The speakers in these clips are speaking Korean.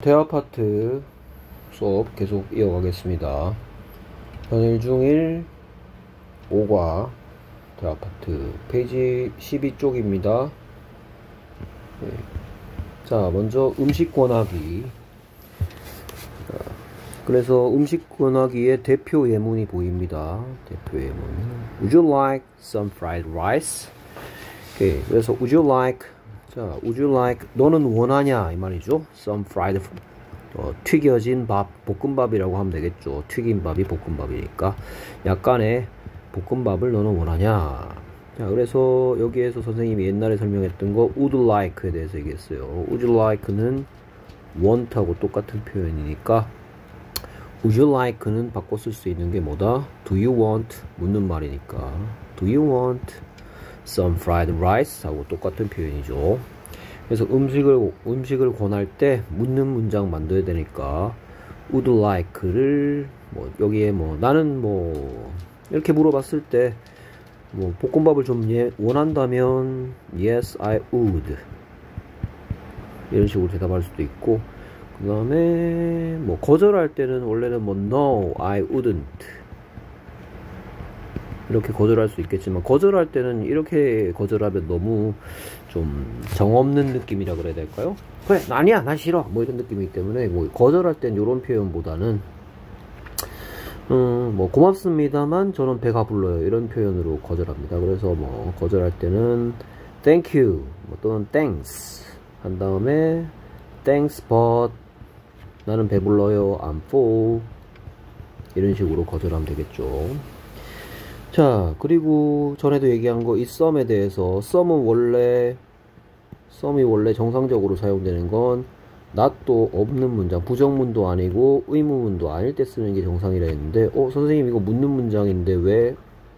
대아파트 수업 계속 이어가겠습니다. 현일 중일 5과 대아파트 페이지 12쪽입니다. 네. 자, 먼저 음식 권하기. 그래서 음식 권하기의 대표 예문이 보입니다. 대표 예문. Would you like some fried rice? 오케이. 그래서 would you like, 자, would you like, 너는 원하냐 이 말이죠. Some fried, 튀겨진 밥, 볶음밥이라고 하면 되겠죠. 튀긴 밥이 볶음밥이니까 약간의 볶음밥을 너는 원하냐. 자, 그래서 여기에서 선생님이 옛날에 설명했던 거 would like에 대해서 얘기했어요. would you like는 want하고 똑같은 표현이니까 would you like는 바꿔 쓸 수 있는 게 뭐다? Do you want? 묻는 말이니까 Do you want some fried rice? 하고 똑같은 표현이죠. 그래서 음식을 권할 때 묻는 문장 만들어야 되니까 would like를 여기에 나는 이렇게 물어봤을 때 볶음밥을 좀 원한다면 yes I would 이런 식으로 대답할 수도 있고, 그 다음에 거절할 때는 원래는 no I wouldn't 이렇게 거절할 수 있겠지만, 거절할 때는 이렇게 거절하면 너무 좀 정없는 느낌이라 그래야 될까요? 그래 아니야 난 싫어 이런 느낌이기 때문에 거절할 땐 이런 표현보다는 고맙습니다만 저는 배가 불러요 이런 표현으로 거절합니다. 그래서 거절할 때는 thank you 또는 thanks 한 다음에 thanks but 나는 배불러요 I'm full 이런 식으로 거절하면 되겠죠. 자, 그리고 전에도 얘기한 거 이 썸에 대해서 썸이 원래 정상적으로 사용되는 건 not도 없는 문장, 부정문도 아니고 의문문도 아닐 때 쓰는 게 정상이라 했는데 선생님 이거 묻는 문장인데 왜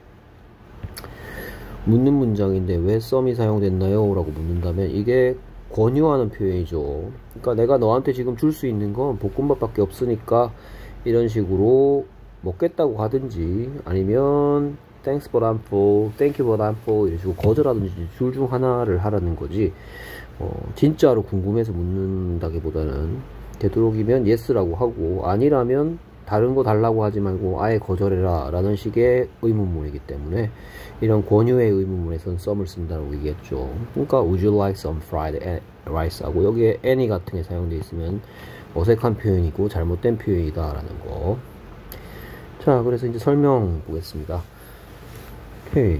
썸이 사용됐나요? 라고 묻는다면 이게 권유하는 표현이죠. 그러니까 내가 너한테 지금 줄 수 있는 건 볶음밥밖에 없으니까 이런 식으로 먹겠다고 하든지 아니면 thanks but I'm full, thank you but I'm full 이런 식으로 거절하든지 둘 중 하나를 하라는 거지, 진짜로 궁금해서 묻는다기보다는 되도록이면 yes라고 하고 아니라면 다른 거 달라고 하지 말고 아예 거절해라 라는 식의 의문문이기 때문에 이런 권유의 의문문에선 some을 쓴다고 얘기했죠. 그러니까 would you like some fried rice 하고 여기에 any 같은 게 사용되어 있으면 어색한 표현이고 잘못된 표현이다 라는 거. 자, 그래서 이제 설명 보겠습니다. 오케이.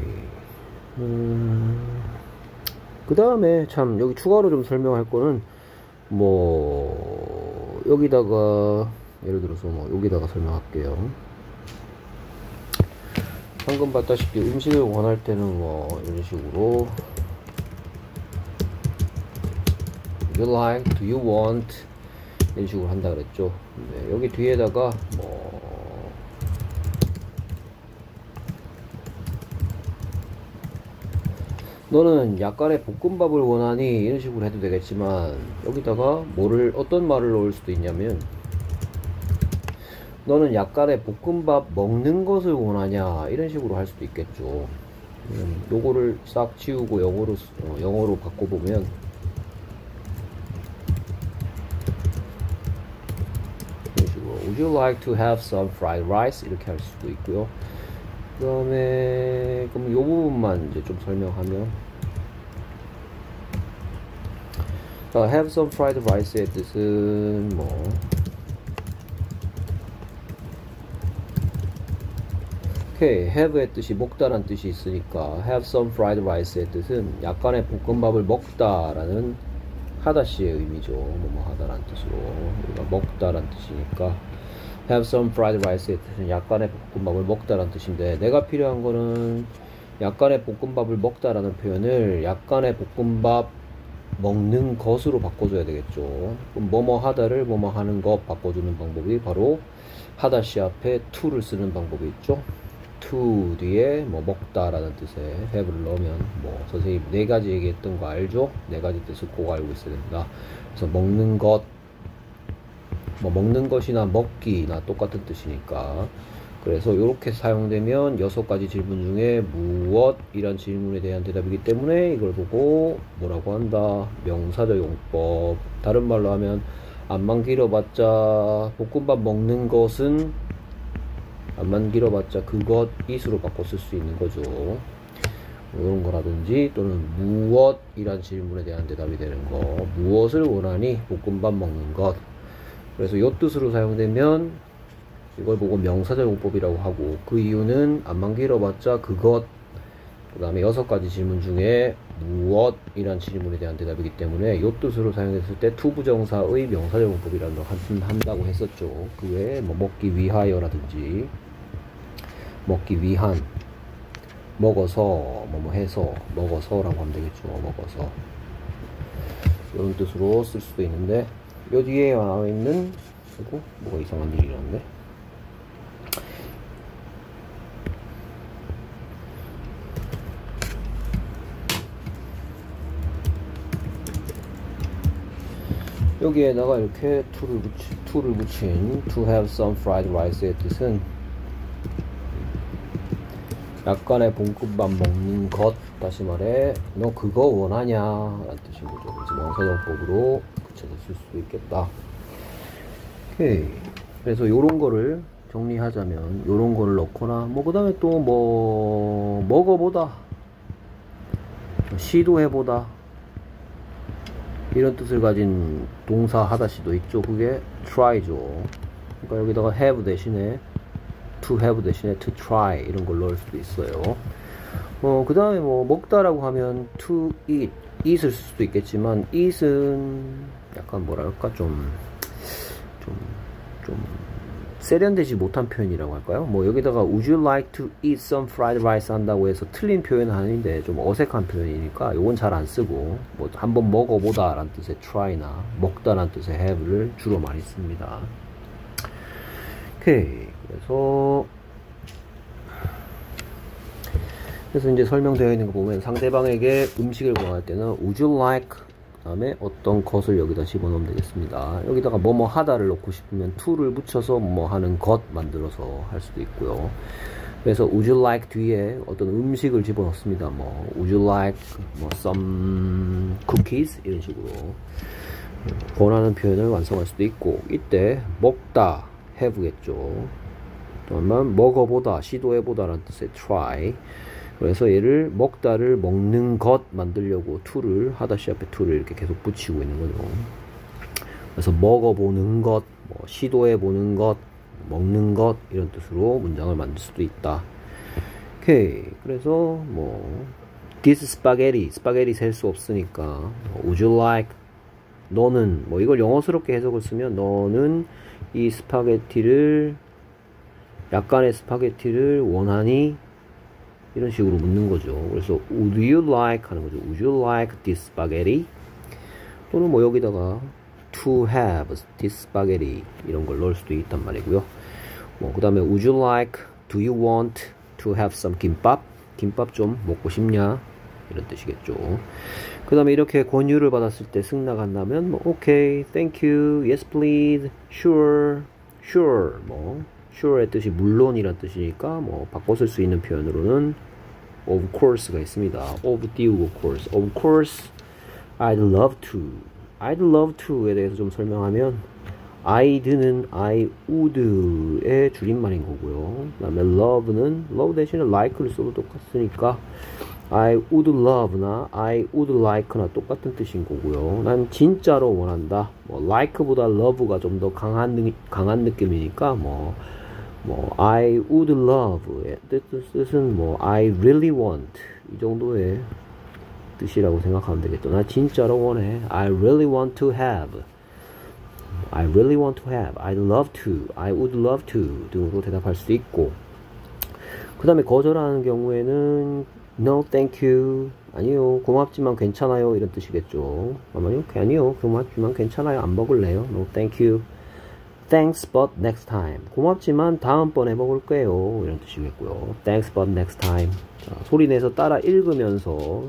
그 다음에 참 여기 추가로 좀 설명할 거는 여기다가 예를 들어서 여기다가 설명할게요. 방금 봤다시피 음식을 원할 때는 이런 식으로 you like, do you want 이런 식으로 한다 그랬죠. 네, 여기 뒤에다가 너는 약간의 볶음밥을 원하니 이런 식으로 해도 되겠지만 여기다가 어떤 말을 넣을 수도 있냐면 너는 약간의 볶음밥 먹는 것을 원하냐 이런 식으로 할 수도 있겠죠. 요거를 싹 지우고 영어로 바꿔보면 이런 식으로 Would you like to have some fried rice 이렇게 할 수도 있고요. 그 다음에 그럼 요 부분만 이제 좀 설명하면 have some fried rice의 뜻은 오케이, have의 뜻이 먹다라는 뜻이 있으니까 have some fried rice의 뜻은 약간의 볶음밥을 먹다라는 하다시의 의미죠. 하다라는 뜻으로 우리가 먹다라는 뜻이니까 have some fried rice의 뜻은 약간의 볶음밥을 먹다라는 뜻인데, 내가 필요한 거는 약간의 볶음밥을 먹다라는 표현을 약간의 볶음밥 먹는 것으로 바꿔줘야 되겠죠. 그럼 하다를 하는 것 바꿔주는 방법이 바로 하다시 앞에 to를 쓰는 방법이 있죠. to 뒤에 먹다라는 뜻의 have를 넣으면 선생님 4가지 얘기했던 거 알죠? 4가지 뜻을 꼭 알고 있어야 된다. 그래서 먹는 것, 먹는 것이나 먹기나 똑같은 뜻이니까, 그래서 이렇게 사용되면 6가지 질문 중에 무엇이란 질문에 대한 대답이기 때문에 이걸 보고 뭐라고 한다? 명사적 용법. 다른 말로 하면 앞만 길어봤자 볶음밥 먹는 것은 앞만 길어봤자 그것 it으로 바꿔 쓸 수 있는 거죠. 이런 거라든지 또는 무엇이란 질문에 대한 대답이 되는 거. 무엇을 원하니? 볶음밥 먹는 것. 그래서 요 뜻으로 사용되면 이걸 보고 명사적용법이라고 하고, 그 이유는 앞만 길어봤자 그것, 그 다음에 6가지 질문 중에 무엇이란 질문에 대한 대답이기 때문에 요 뜻으로 사용했을 때 투부정사의 명사적용법이라는 걸 한다고 했었죠. 그 외에 뭐 먹기 위하여라든지 먹기 위한, 먹어서 뭐뭐 해서, 먹어서라고 하면 되겠죠. 먹어서 이런 뜻으로 쓸 수도 있는데, 요 뒤에 나와 있는, 그리고 뭐가 이상한 일이 일어났네. 여기에다가 이렇게 to를 붙인 to have some fried rice의 뜻은 약간의 볶음밥 먹는 것, 다시 말해 너 그거 원하냐 라는 뜻인 거죠. 그래서 명사정법으로 붙여서 쓸 수도 있겠다. 오케이. 그래서 요런 거를 정리하자면 요런 거를 넣거나, 뭐 그 다음에 또 뭐 먹어보다, 시도해보다, 이런 뜻을 가진 동사 하다시도 있죠. 그게 try죠. 그러니까 여기다가 have 대신에 to have 대신에 to try 이런 걸 넣을 수도 있어요. 그 다음에 뭐 먹다라고 하면 to eat, eat을 쓸 수도 있겠지만 eat은 약간 뭐랄까 좀 세련되지 못한 표현이라고 할까요? 뭐 여기다가 would you like to eat some fried rice 한다고 해서 틀린 표현은 아닌데 좀 어색한 표현이니까 요건 잘 안 쓰고, 뭐 한번 먹어보다 라는 뜻의 try나 먹다 라는 뜻의 have를 주로 많이 씁니다. 오케이. 그래서 이제 설명되어 있는 거 보면 상대방에게 음식을 구할 때는 would you like 그 다음에 어떤 것을 여기다 집어넣으면 되겠습니다. 여기다가 뭐뭐 하다를 넣고 싶으면 to를 붙여서 뭐 하는 것 만들어서 할 수도 있고요. 그래서 would you like 뒤에 어떤 음식을 집어넣습니다. 뭐 would you like 뭐 some cookies 이런 식으로 원하는 표현을 완성할 수도 있고, 이때 먹다 have겠죠. 그러면 먹어보다, 시도해보다 라는 뜻의 try. 그래서 얘를 먹다를 먹는 것 만들려고 to를, 하다시 앞에 to를 이렇게 계속 붙이고 있는 거죠. 그래서 먹어보는 것, 뭐 시도해보는 것, 먹는 것 이런 뜻으로 문장을 만들 수도 있다. 오케이. 그래서 뭐 this spaghetti, 스파게티 셀 수 없으니까 would you like, 너는, 뭐 이걸 영어스럽게 해석을 쓰면 너는 이 스파게티를, 약간의 스파게티를 원하니? 이런 식으로 묻는 거죠. 그래서 would you like 하는 거죠. would you like this spaghetti? 또는 뭐 여기다가 to have this spaghetti 이런 걸 넣을 수도 있단 말이고요. 뭐 그 다음에 would you like, do you want to have some 김밥? 김밥 좀 먹고 싶냐? 이런 뜻이겠죠. 그 다음에 이렇게 권유를 받았을 때 승낙한다면 뭐 okay, thank you, yes please, sure, sure, 뭐 sure의 뜻이 물론이란 뜻이니까 뭐 바꿔 쓸 수 있는 표현으로는 of course가 있습니다. of 띄우고 course, of course I'd love to, I'd love to에 대해서 좀 설명하면 I'd는 I would의 줄임말인 거고요. 그 다음에 love는 love 대신에 like를 써도 똑같으니까 I would love나 I would like나 똑같은 뜻인 거고요. 난 진짜로 원한다. 뭐 like보다 love가 좀 더 강한 느낌이니까 뭐 I would love의 뜻은 뭐 I really want 이 정도의 뜻이라고 생각하면 되겠죠. 나 진짜로 원해. I really want to have, I really want to have, I'd love to, I would love to 등으로 대답할 수도 있고, 그 다음에 거절하는 경우에는 no thank you, 아니요 고맙지만 괜찮아요 이런 뜻이겠죠. 아니요 고맙지만 괜찮아요 안 먹을래요. no thank you, thanks but next time, 고맙지만 다음번에 먹을 거예요 이런 뜻이겠고요. thanks but next time. 자, 소리 내서 따라 읽으면서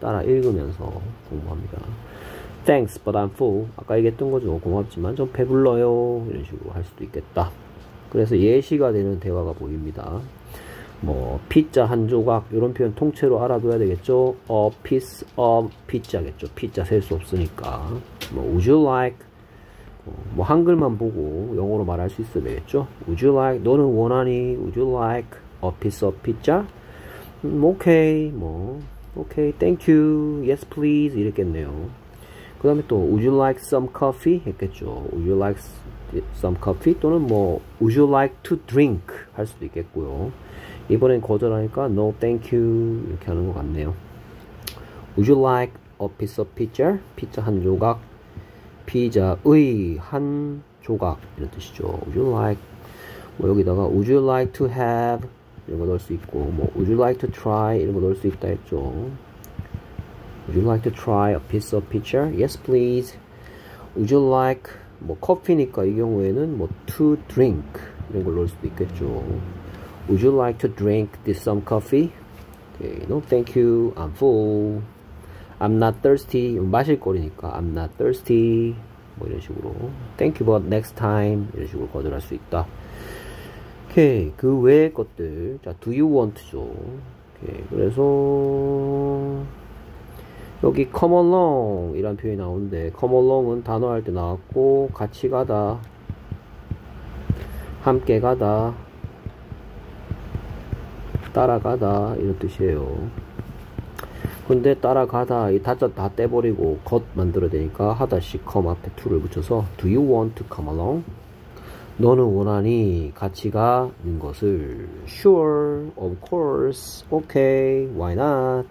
공부합니다. thanks but I'm full, 아까 얘기했던 거죠. 고맙지만 좀 배불러요 이런 식으로 할 수도 있겠다. 그래서 예시가 되는 대화가 보입니다. 뭐 피자 한 조각 이런 표현 통째로 알아둬야 되겠죠. A piece of pizza겠죠. 피자 셀 수 없으니까 뭐 would you like 뭐 한글만 보고 영어로 말할 수 있어야 되겠죠. Would you like, 너는 원하니? Would you like a piece of pizza? 오케이, 뭐 오케이, thank you, yes please 이랬겠네요. 그 다음에 또 Would you like some coffee? 했겠죠. Would you like some coffee? 또는 뭐 Would you like to drink? 할 수도 있겠고요. 이번엔 거절하니까 No thank you 이렇게 하는 것 같네요. Would you like a piece of pizza? 피자 한 조각, 피자의 한 조각 이런 뜻이죠. Would you like, 뭐 여기다가 Would you like to have 이런 거 넣을 수 있고, 뭐 Would you like to try 이런 거 넣을 수 있다 했죠. Would you like to try a piece of pizza? Yes please. Would you like, 뭐 커피니까 이 경우에는 뭐 to drink 이런 걸 넣을 수도 있겠죠. Would you like to drink this some coffee? Okay, no thank you, I'm full. I'm not thirsty. 마실 거리니까 I'm not thirsty. 뭐 이런 식으로 Thank you but next time 이런 식으로 거절할 수 있다. 오케이, 그 외의 것들. 자, do you want죠. 오케이, 그래서 여기 come along 이란 표현이 나오는데 come along은 단어 할 때 나왔고 같이 가다, 함께 가다, 따라가다 이런 뜻이에요. 근데 따라가다 이 다자 다 떼버리고 것 만들어야 되니까 하다시 come 앞에 to를 붙여서 Do you want to come along? 너는 원하니 같이 가는 것을 Sure, of course, okay, why not?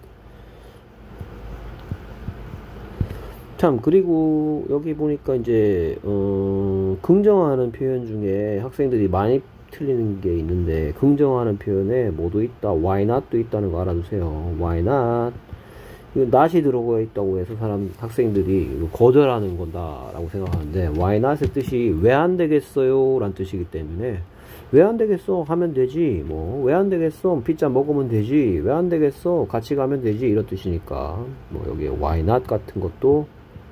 참, 그리고 여기 보니까 이제 긍정하는 표현 중에 학생들이 많이 틀리는 게 있는데 긍정하는 표현에 뭐도 있다, why not도 있다는 거 알아두세요. why not? 이거 not이 들어가 있다고 해서 학생들이 거절하는 건다 라고 생각하는데 why not의 뜻이 왜 안 되겠어요 란 뜻이기 때문에 왜 안 되겠어 하면 되지, 뭐 왜 안 되겠어 피자 먹으면 되지, 왜 안 되겠어 같이 가면 되지 이런 뜻이니까 뭐 여기에 why not 같은 것도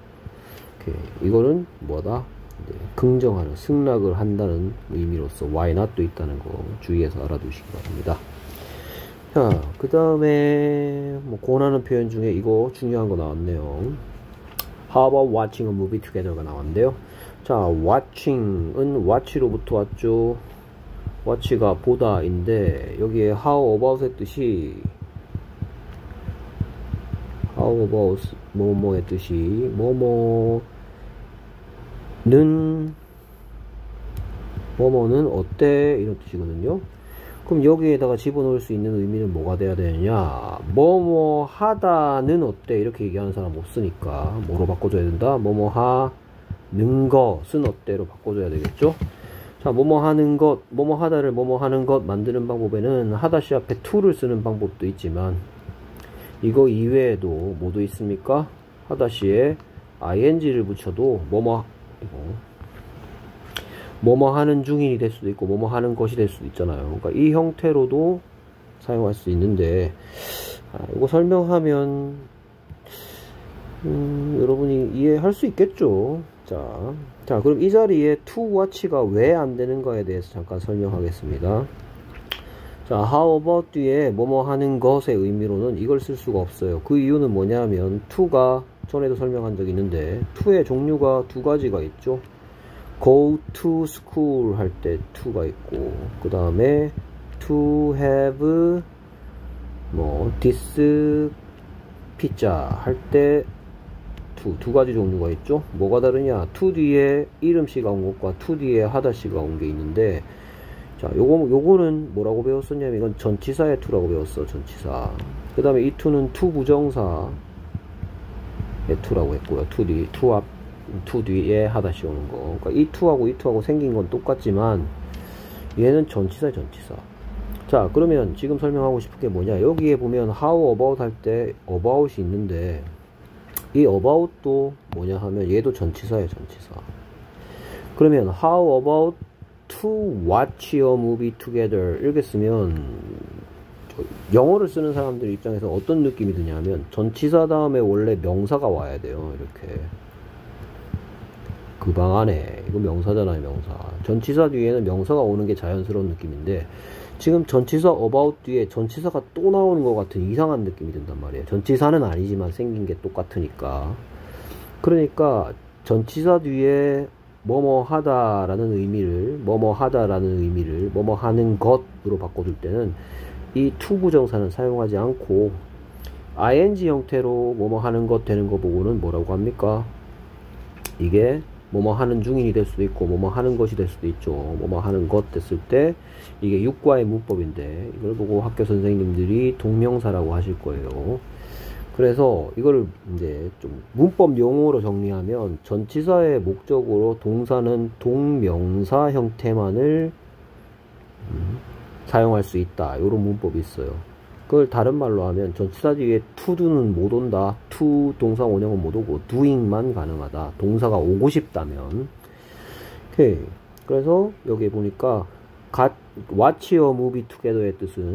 이거는 뭐다? 긍정하는, 승낙을 한다는 의미로서 why not도 있다는 거 주의해서 알아두시기 바랍니다. 자, 그 다음에 뭐 권하는 표현 중에 이거 중요한 거 나왔네요. How about watching a movie together가 나왔는데요. 자, watching은 watch로부터 왔죠. watch가 보다인데 여기에 how about의 뜻이 how about 뭐뭐의 뜻이 뭐뭐는 어때 이런 뜻이거든요. 그럼 여기에다가 집어넣을 수 있는 의미는 뭐가 돼야 되느냐, 뭐뭐 하다는 어때 이렇게 얘기하는 사람 없으니까 뭐로 바꿔줘야 된다, 뭐뭐 하는 것은 어때로 바꿔줘야 되겠죠. 자, 뭐뭐 하는 것, 뭐뭐 하다를 뭐뭐 하는 것 만드는 방법에는 하다시 앞에 to를 쓰는 방법도 있지만 이거 이외에도 뭐도 있습니까? 하다시에 ing를 붙여도 뭐뭐 하는 중인이 될 수도 있고 뭐뭐 하는 것이 될 수도 있잖아요. 그러니까 이 형태로도 사용할 수 있는데 이거 설명하면 여러분이 이해할 수 있겠죠. 자, 그럼 이 자리에 to watch가 왜 안 되는가에 대해서 잠깐 설명하겠습니다. 자, how about 뒤에 뭐뭐 하는 것의 의미로는 이걸 쓸 수가 없어요. 그 이유는 뭐냐면 to가 전에도 설명한 적이 있는데 to의 종류가 두 가지가 있죠. go to school 할 때 to가 있고 그 다음에 to have 뭐 this pizza 할 때 두 가지 종류가 있죠. 뭐가 다르냐, to 뒤에 이름씨가 온 것과 to 뒤에 하다씨가 온 게 있는데 자, 요거는 뭐라고 배웠었냐면 이건 전치사의 to라고 배웠어. 전치사. 그 다음에 이 to는 to 부정사의 to라고 했고요. to 뒤에 하다시 오는 거. 그러니까 이 to하고 생긴 건 똑같지만 얘는 전치사. 자, 그러면 지금 설명하고 싶은 게 뭐냐, 여기에 보면 how about 할 때 about이 있는데 이 about도 뭐냐 하면 얘도 전치사예요. 전치사. 그러면 how about to watch a movie together 이렇게 쓰면 영어를 쓰는 사람들 입장에서 어떤 느낌이 드냐면 전치사 다음에 원래 명사가 와야 돼요. 이렇게 그 방 안에, 이거 명사잖아요. 명사. 전치사 뒤에는 명사가 오는 게 자연스러운 느낌인데 지금 전치사 about 뒤에 전치사가 또 나오는 것 같은 이상한 느낌이 든단 말이에요. 전치사는 아니지만 생긴 게 똑같으니까. 그러니까 전치사 뒤에 뭐뭐 하다라는 의미를 뭐뭐 하는 것으로 바꿔줄 때는 이 to 부정사는 사용하지 않고 ing 형태로 뭐뭐 하는 것 되는 거 보고는 뭐라고 합니까? 이게 뭐뭐 하는 중인이 될 수도 있고 뭐뭐 하는 것이 될 수도 있죠. 뭐뭐 하는 것 됐을 때 이게 육과의 문법인데 이걸 보고 학교 선생님들이 동명사라고 하실 거예요. 그래서 이거를 이제 좀 문법 용어로 정리하면 전치사의 목적으로 동사는 동명사 형태만을 사용할 수 있다. 이런 문법이 있어요. 그걸 다른 말로 하면 전치사 뒤에 to do는 못 온다. to 동사 원형은 못 오고 doing만 가능하다. 동사가 오고 싶다면. 오케이. 그래서 여기 보니까 watch your movie together의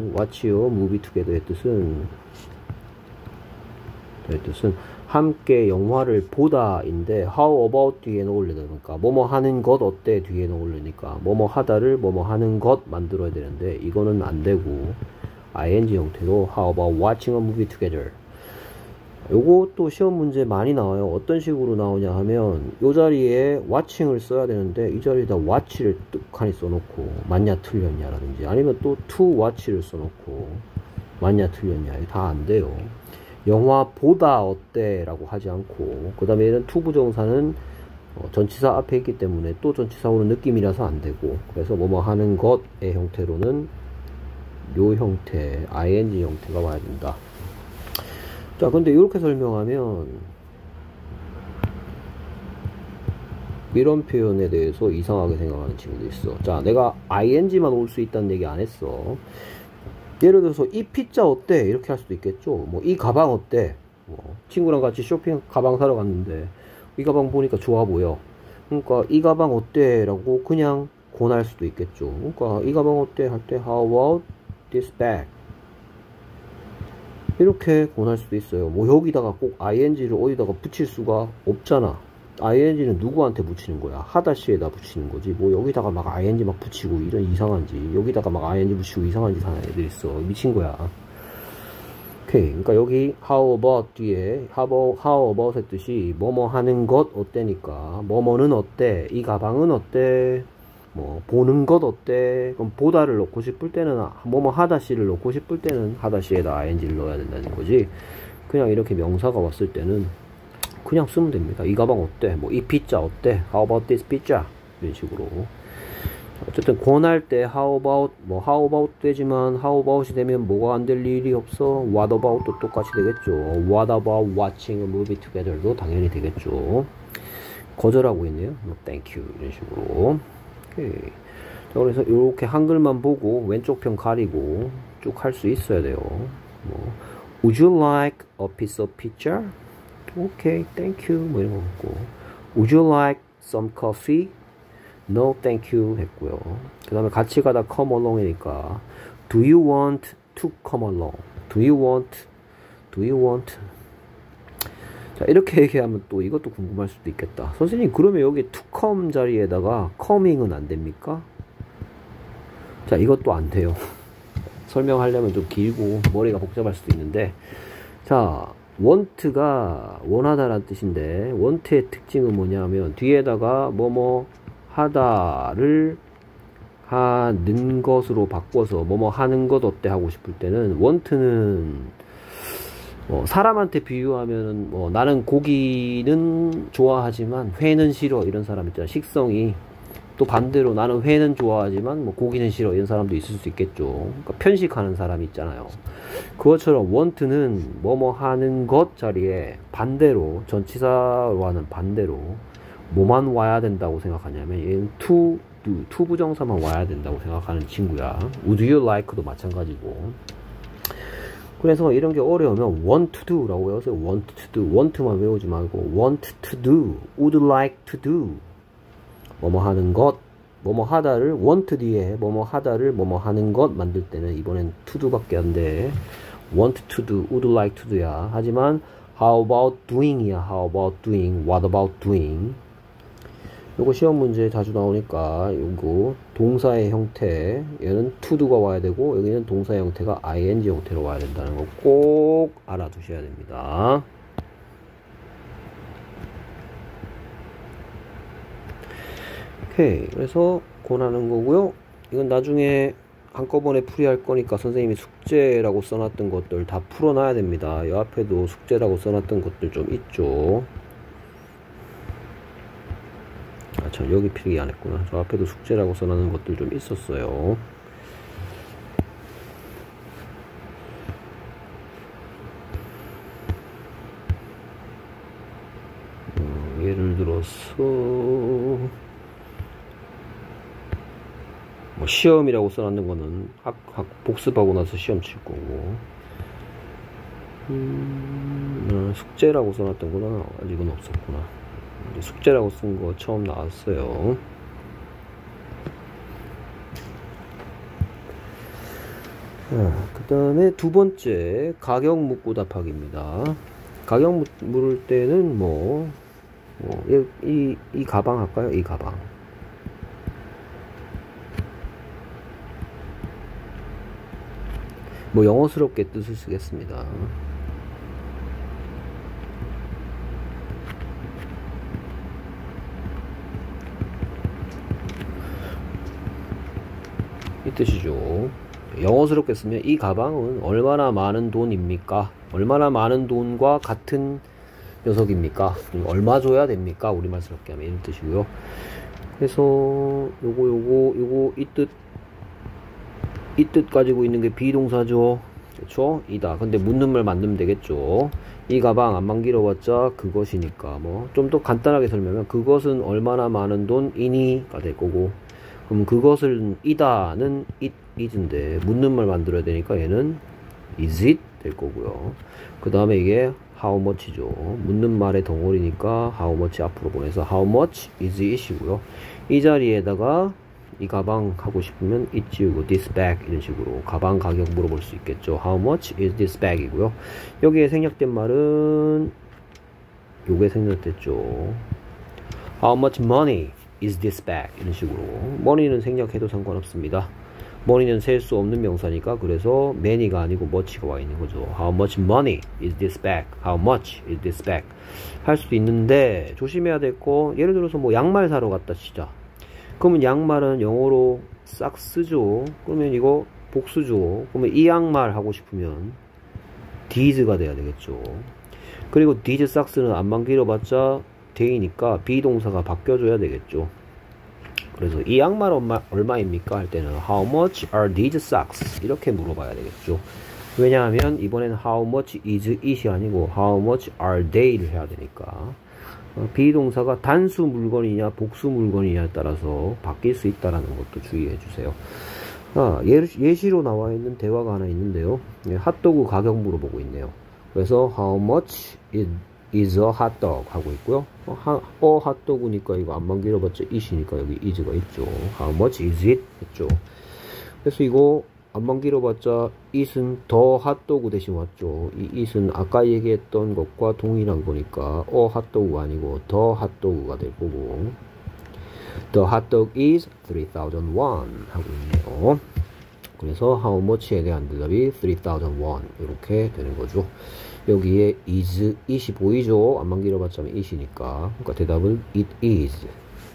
뜻은 함께 영화를 보다인데 how about 뒤에 넣으려다 보니까 뭐뭐 하는 것 어때 뒤에 넣으려니까 뭐뭐 하다를 뭐뭐 하는 것 만들어야 되는데 이거는 안 되고 ing 형태로 how about watching a movie together. 요거 또 시험 문제 많이 나와요. 어떤 식으로 나오냐 하면 요 자리에 watching을 써야 되는데 이 자리에다 watch를 뜩하니 써놓고 맞냐 틀렸냐 라든지 아니면 또 to watch를 써놓고 맞냐 틀렸냐 이게 다 안 돼요. 영화 보다 어때 라고 하지 않고 그 다음에 얘는 to 부정사는 전치사 앞에 있기 때문에 또 전치사 오는 느낌이라서 안 되고 그래서 뭐뭐 하는 것의 형태로는 요 형태 ing 형태가 와야 된다. 자 근데 이렇게 설명하면 이런 표현에 대해서 이상하게 생각하는 친구도 있어. 자 내가 ing만 올 수 있다는 얘기 안 했어. 예를 들어서 이 피자 어때 이렇게 할 수도 있겠죠. 뭐 이 가방 어때, 뭐 친구랑 같이 쇼핑 가방 사러 갔는데 이 가방 보니까 좋아 보여. 그러니까 이 가방 어때 라고 그냥 권할 수도 있겠죠. 그러니까 이 가방 어때 할 때 how about this bag 이렇게 권할 수도 있어요. 뭐 여기다가 꼭 ing를 어디다가 붙일 수가 없잖아. ing는 누구한테 붙이는 거야? 하다시에다 붙이는 거지. 뭐 여기다가 막 ing 막 붙이고 이런 이상한지 여기다가 막 ing 붙이고 이상한 짓 하는 애들 있어. 미친 거야. 오케이. 그러니까 여기 how about 뒤에 how about의 뜻이 뭐뭐 하는 것 어때니까 뭐뭐는 어때? 이 가방은 어때? 뭐 보는 것 어때? 그럼 보다를 넣고 싶을 때는 뭐뭐 하다시를 넣고 싶을 때는 하다시에다 ing를 넣어야 된다는 거지. 그냥 이렇게 명사가 왔을 때는 그냥 쓰면 됩니다. 이 가방 어때? 뭐 이 피자 어때? How about this pizza? 이런 식으로. 어쨌든 권할 때 how about 뭐 how about 되지만 how about이 되면 뭐가 안 될 일이 없어. What about도 똑같이 되겠죠. What about watching a movie together도 당연히 되겠죠. 거절하고 있네요. No, thank you 이런 식으로. 오케이. 자, 그래서 이렇게 한글만 보고 왼쪽 편 가리고 쭉 할 수 있어야 돼요. 뭐 Would you like a piece of pizza? Okay, thank you. 뭐 이런 거 있고. Would you like some coffee? No, thank you. 했고요. 그 다음에 같이 가다 come along이니까 Do you want to come along? Do you want? 자, 이렇게 얘기하면 또 이것도 궁금할 수도 있겠다. 선생님, 그러면 여기 to come 자리에다가 coming은 안 됩니까? 자, 이것도 안 돼요. 설명하려면 좀 길고 머리가 복잡할 수도 있는데, 자, want가 원하다라는 뜻인데 want의 특징은 뭐냐면 뒤에다가 뭐뭐 하다를 하는 것으로 바꿔서 뭐뭐 하는 것 어때 하고 싶을 때는 want는 사람한테 비유하면 뭐 나는 고기는 좋아하지만 회는 싫어 이런 사람 있잖아. 식성이. 또 반대로 나는 회는 좋아하지만 뭐 고기는 싫어 이런 사람도 있을 수 있겠죠. 그러니까 편식하는 사람이 있잖아요. 그것처럼 want는 뭐뭐 하는 것 자리에 반대로 전치사와는 반대로 뭐만 와야 된다고 생각하냐면 얘는 to 부정사만 와야 된다고 생각하는 친구야. Would you like도 마찬가지고. 그래서 이런 게 어려우면 want to do 라고 외우세요. want to do. want만 외우지 말고 want to do, would like to do. 뭐뭐 하는 것, 뭐뭐 하다를 want 뒤에 뭐뭐 하다를 뭐뭐 하는 것 만들 때는 이번엔 to do 밖에 안 돼. want to do, would like to do야. 하지만 how about doing이야. how about doing, what about doing. 요거 시험 문제에 자주 나오니까 요거 동사의 형태, 얘는 to do가 와야 되고 여기는 동사의 형태가 ing 형태로 와야 된다는 거 꼭 알아두셔야 됩니다. 오케이. 그래서 권하는 거고요. 이건 나중에 한꺼번에 풀이할 거니까 선생님이 숙제라고 써놨던 것들 다 풀어놔야 됩니다. 요 앞에도 숙제라고 써놨던 것들 좀 있죠. 아, 참, 여기 필기 안 했구나. 저 앞에도 숙제라고 써놓은 것들 좀 있었어요. 예를 들어서 뭐 시험이라고 써놨는 거는 복습하고 나서 시험 칠 거고, 숙제라고 써놨던 거는 아직은 없었구나. 숙제라고 쓴 거 처음 나왔어요. 그 다음에 두 번째, 가격 묻고 답하기입니다. 가격 물을 때는 이 가방 할까요? 이 가방. 뭐 영어스럽게 뜻을 쓰겠습니다. 이 뜻이죠. 영어스럽게 쓰면 이 가방은 얼마나 많은 돈입니까? 얼마나 많은 돈과 같은 녀석입니까? 얼마 줘야 됩니까? 우리말스럽게 하면 이런 뜻이고요. 그래서 요거 이 뜻 가지고 있는 게 비동사죠. 그렇죠? 이다. 근데 묻는 말 만들면 되겠죠. 이 가방 안만 길어봤자 그것이니까. 뭐 좀 더 간단하게 설명하면 그것은 얼마나 많은 돈이니가 될 거고, 그럼 그것은 이다는 is인데 묻는 말 만들어야 되니까 얘는 is it 될 거고요. 그 다음에 이게 how much죠. 묻는 말의 덩어리니까 how much 앞으로 보내서 how much is it이고요. 이 자리에다가 이 가방 하고 싶으면 it 지우고 this bag 이런 식으로 가방 가격 물어볼 수 있겠죠. how much is this bag이고요. 여기에 생략된 말은 요게 생략됐죠. how much money is this bag 이런 식으로. money는 생략해도 상관없습니다. money는 셀 수 없는 명사니까 그래서 many가 아니고 much가 와 있는 거죠. how much money is this bag? how much is this bag? 할 수도 있는데 조심해야 될 거, 예를 들어서 뭐 양말 사러 갔다 치자. 그러면 양말은 영어로 싹 쓰죠. 그러면 이거 복수죠. 그러면 이 양말 하고 싶으면 these가 돼야 되겠죠. 그리고 these socks는 안만 길어봤자 데이니까 비동사가 바뀌어줘야 되겠죠. 그래서 이 양말 얼마입니까? 할 때는 how much are these socks? 이렇게 물어봐야 되겠죠. 왜냐하면 이번에는 how much is it이 아니고 how much are they를 해야 되니까 비동사가 단수 물건이냐 복수 물건이냐에 따라서 바뀔 수 있다는 것도 주의해 주세요. 예시로 나와 있는 대화가 하나 있는데요. 핫도그 가격 물어보고 있네요. 그래서 how much is a hot dog 하고 있고요. 핫도그니까 이거 안만 길어봤자 it이니까 여기 is가 있죠. how much is it 했죠. 그래서 이거 안만 길어봤자 it은 더 핫도그 대신 왔죠. 이 it은 아까 얘기했던 것과 동일한 거니까 핫도그가 아니고 더 핫도그가 될 거고, the hot dog is 3,000 won 하고 있네요. 그래서 how much에 대한 대답이 3,000 won 이렇게 되는 거죠. 여기에 is, it이 보이죠? 안만 길어봤자 it이니까. 그러니까 대답은 it is.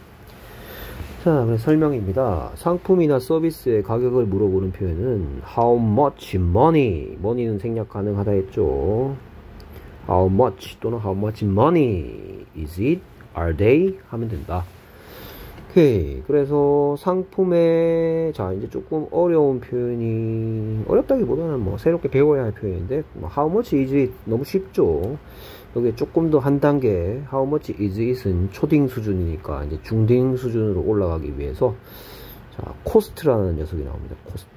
자, 그래서 설명입니다. 상품이나 서비스의 가격을 물어보는 표현은 how much money, money는 생략 가능하다 했죠. how much 또는 how much money is it, are they 하면 된다. 오케이. 그래서 상품에, 자, 이제 조금 어려운 표현이, 어렵다기보다는 뭐 새롭게 배워야 할 표현인데, how much is it 너무 쉽죠. 여기 조금 더 한 단계, how much is it은 초딩 수준이니까 이제 중딩 수준으로 올라가기 위해서, 자, 코스트라는 녀석이 나옵니다.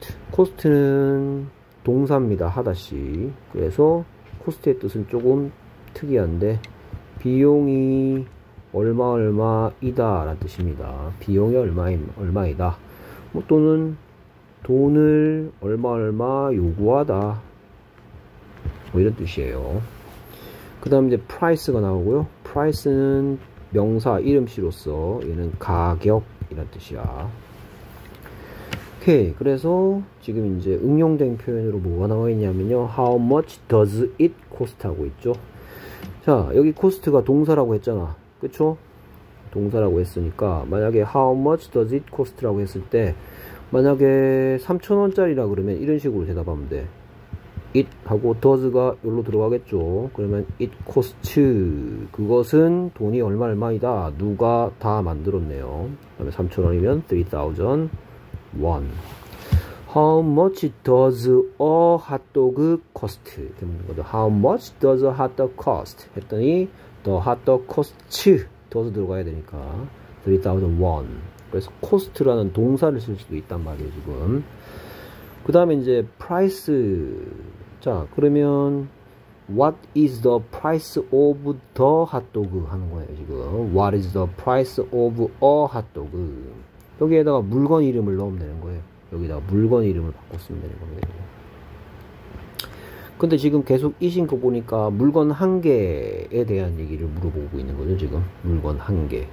코스트는 동사입니다. 하다시. 그래서 코스트의 뜻은 조금 특이한데, 비용이 얼마이다 라는 뜻입니다. 비용이 얼마이다. 뭐 또는 돈을 얼마 요구하다. 뭐 이런 뜻이에요. 그 다음 이제 price가 나오고요. price는 명사 이름씨로서 얘는 가격이란 뜻이야. 오케이. 그래서 지금 이제 응용된 표현으로 뭐가 나와 있냐면요. how much does it cost 하고 있죠. 자, 여기 cost가 동사라고 했잖아. 그쵸? 동사라고 했으니까 만약에 how much does it cost라고 했을 때 만약에 3,000원짜리라 그러면 이런 식으로 대답하면 돼. it 하고 does가 여기로 들어가겠죠. 그러면 it costs, 그것은 돈이 얼마이다. 누가 다 만들었네요. 그 다음에 3,000원이면 3,000 won. How much does a hot dog cost? 이렇게 묻는 거죠. How much does a hot dog cost? 했더니 the hot dog costs, does 들어가야 되니까 3,000 won. 그래서 cost라는 동사를 쓸 수도 있단 말이에요, 지금. 그 다음에 이제 price. 자, 그러면 what is the price of the hot dog 하는 거예요, 지금. What is the price of a hot dog? 여기에다가 물건 이름을 넣으면 되는 거예요. 여기다가 물건 이름을 바꿨으면 되는 겁니다. 근데 지금 계속 이신 거 보니까 물건 한 개에 대한 얘기를 물어보고 있는 거죠, 지금. 물건 한 개.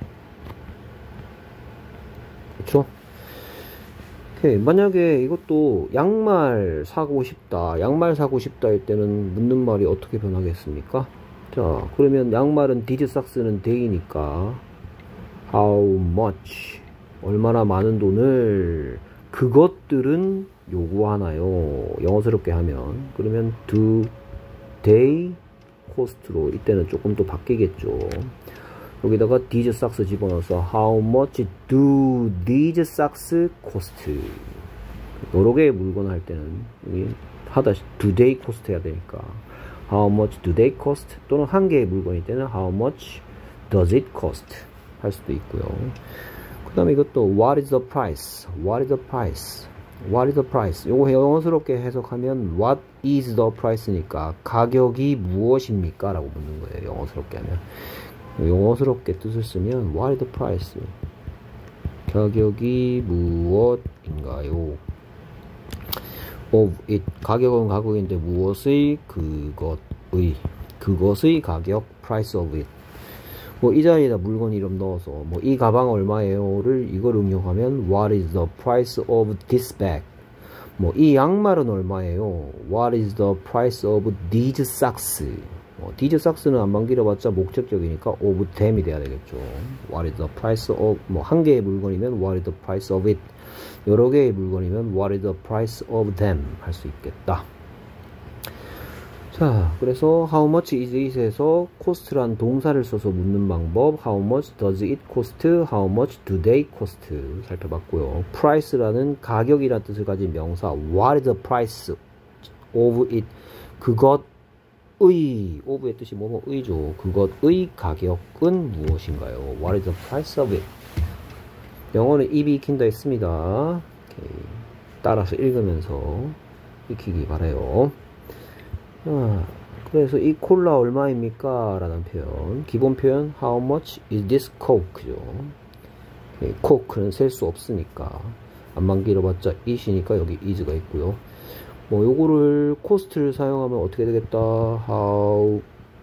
그쵸? 오케이. 만약에 이것도 양말 사고 싶다. 양말 사고 싶다 할 때는 묻는 말이 어떻게 변하겠습니까? 자, 그러면 양말은 did sacs는 day니까 how much, 얼마나 많은 돈을 그것들은 요구하나요? 영어스럽게 하면. 그러면 do they cost로 이때는 조금 더 바뀌겠죠. 여기다가 these socks 집어넣어서 how much do these socks cost? 여러 개의 물건 할 때는 여기 하다 do they cost 해야 되니까 how much do they cost? 또는 한 개의 물건일 때는 how much does it cost? 할 수도 있고요. 그 다음에 이것도 what is the price? What is the price? What is the price? 요거 영어스럽게 해석하면 what is the price니까 가격이 무엇입니까? 라고 묻는 거예요. 영어스럽게 하면. 영어스럽게 뜻을 쓰면 what is the price? 가격이 무엇인가요? of it. 가격은 가격인데 무엇의? 그것의 가격. price of it. 뭐 이 자리에다 물건 이름 넣어서 뭐 이 가방 얼마예요를 이걸 응용하면 what is the price of this bag? 뭐 이 양말은 얼마예요? what is the price of these socks? these socks는 안만 길어봤자 목적격이니까 of them이 돼야 되겠죠. what is the price of, 뭐 한 개의 물건이면 what is the price of it? 여러 개의 물건이면 what is the price of them? 할 수 있겠다. 자, 그래서 how much is it에서 cost란 동사를 써서 묻는 방법, how much does it cost, how much do they cost 살펴봤고요. price라는 가격이라는 뜻을 가진 명사, what is the price of it? 그것의, of의 뜻이 뭐뭐의죠. 그것의 가격은 무엇인가요? What is the price of it? 영어는 입이 익힌다 했습니다. 오케이. 따라서 읽으면서 익히기 바라요. 그래서 이 콜라 얼마입니까? 라는 표현. 기본 표현 how much is this coke죠. coke는 셀 수 없으니까 안만 길어봤자 it이니까 여기 is가 있고요. 뭐 요거를 cost를 사용하면 어떻게 되겠다. how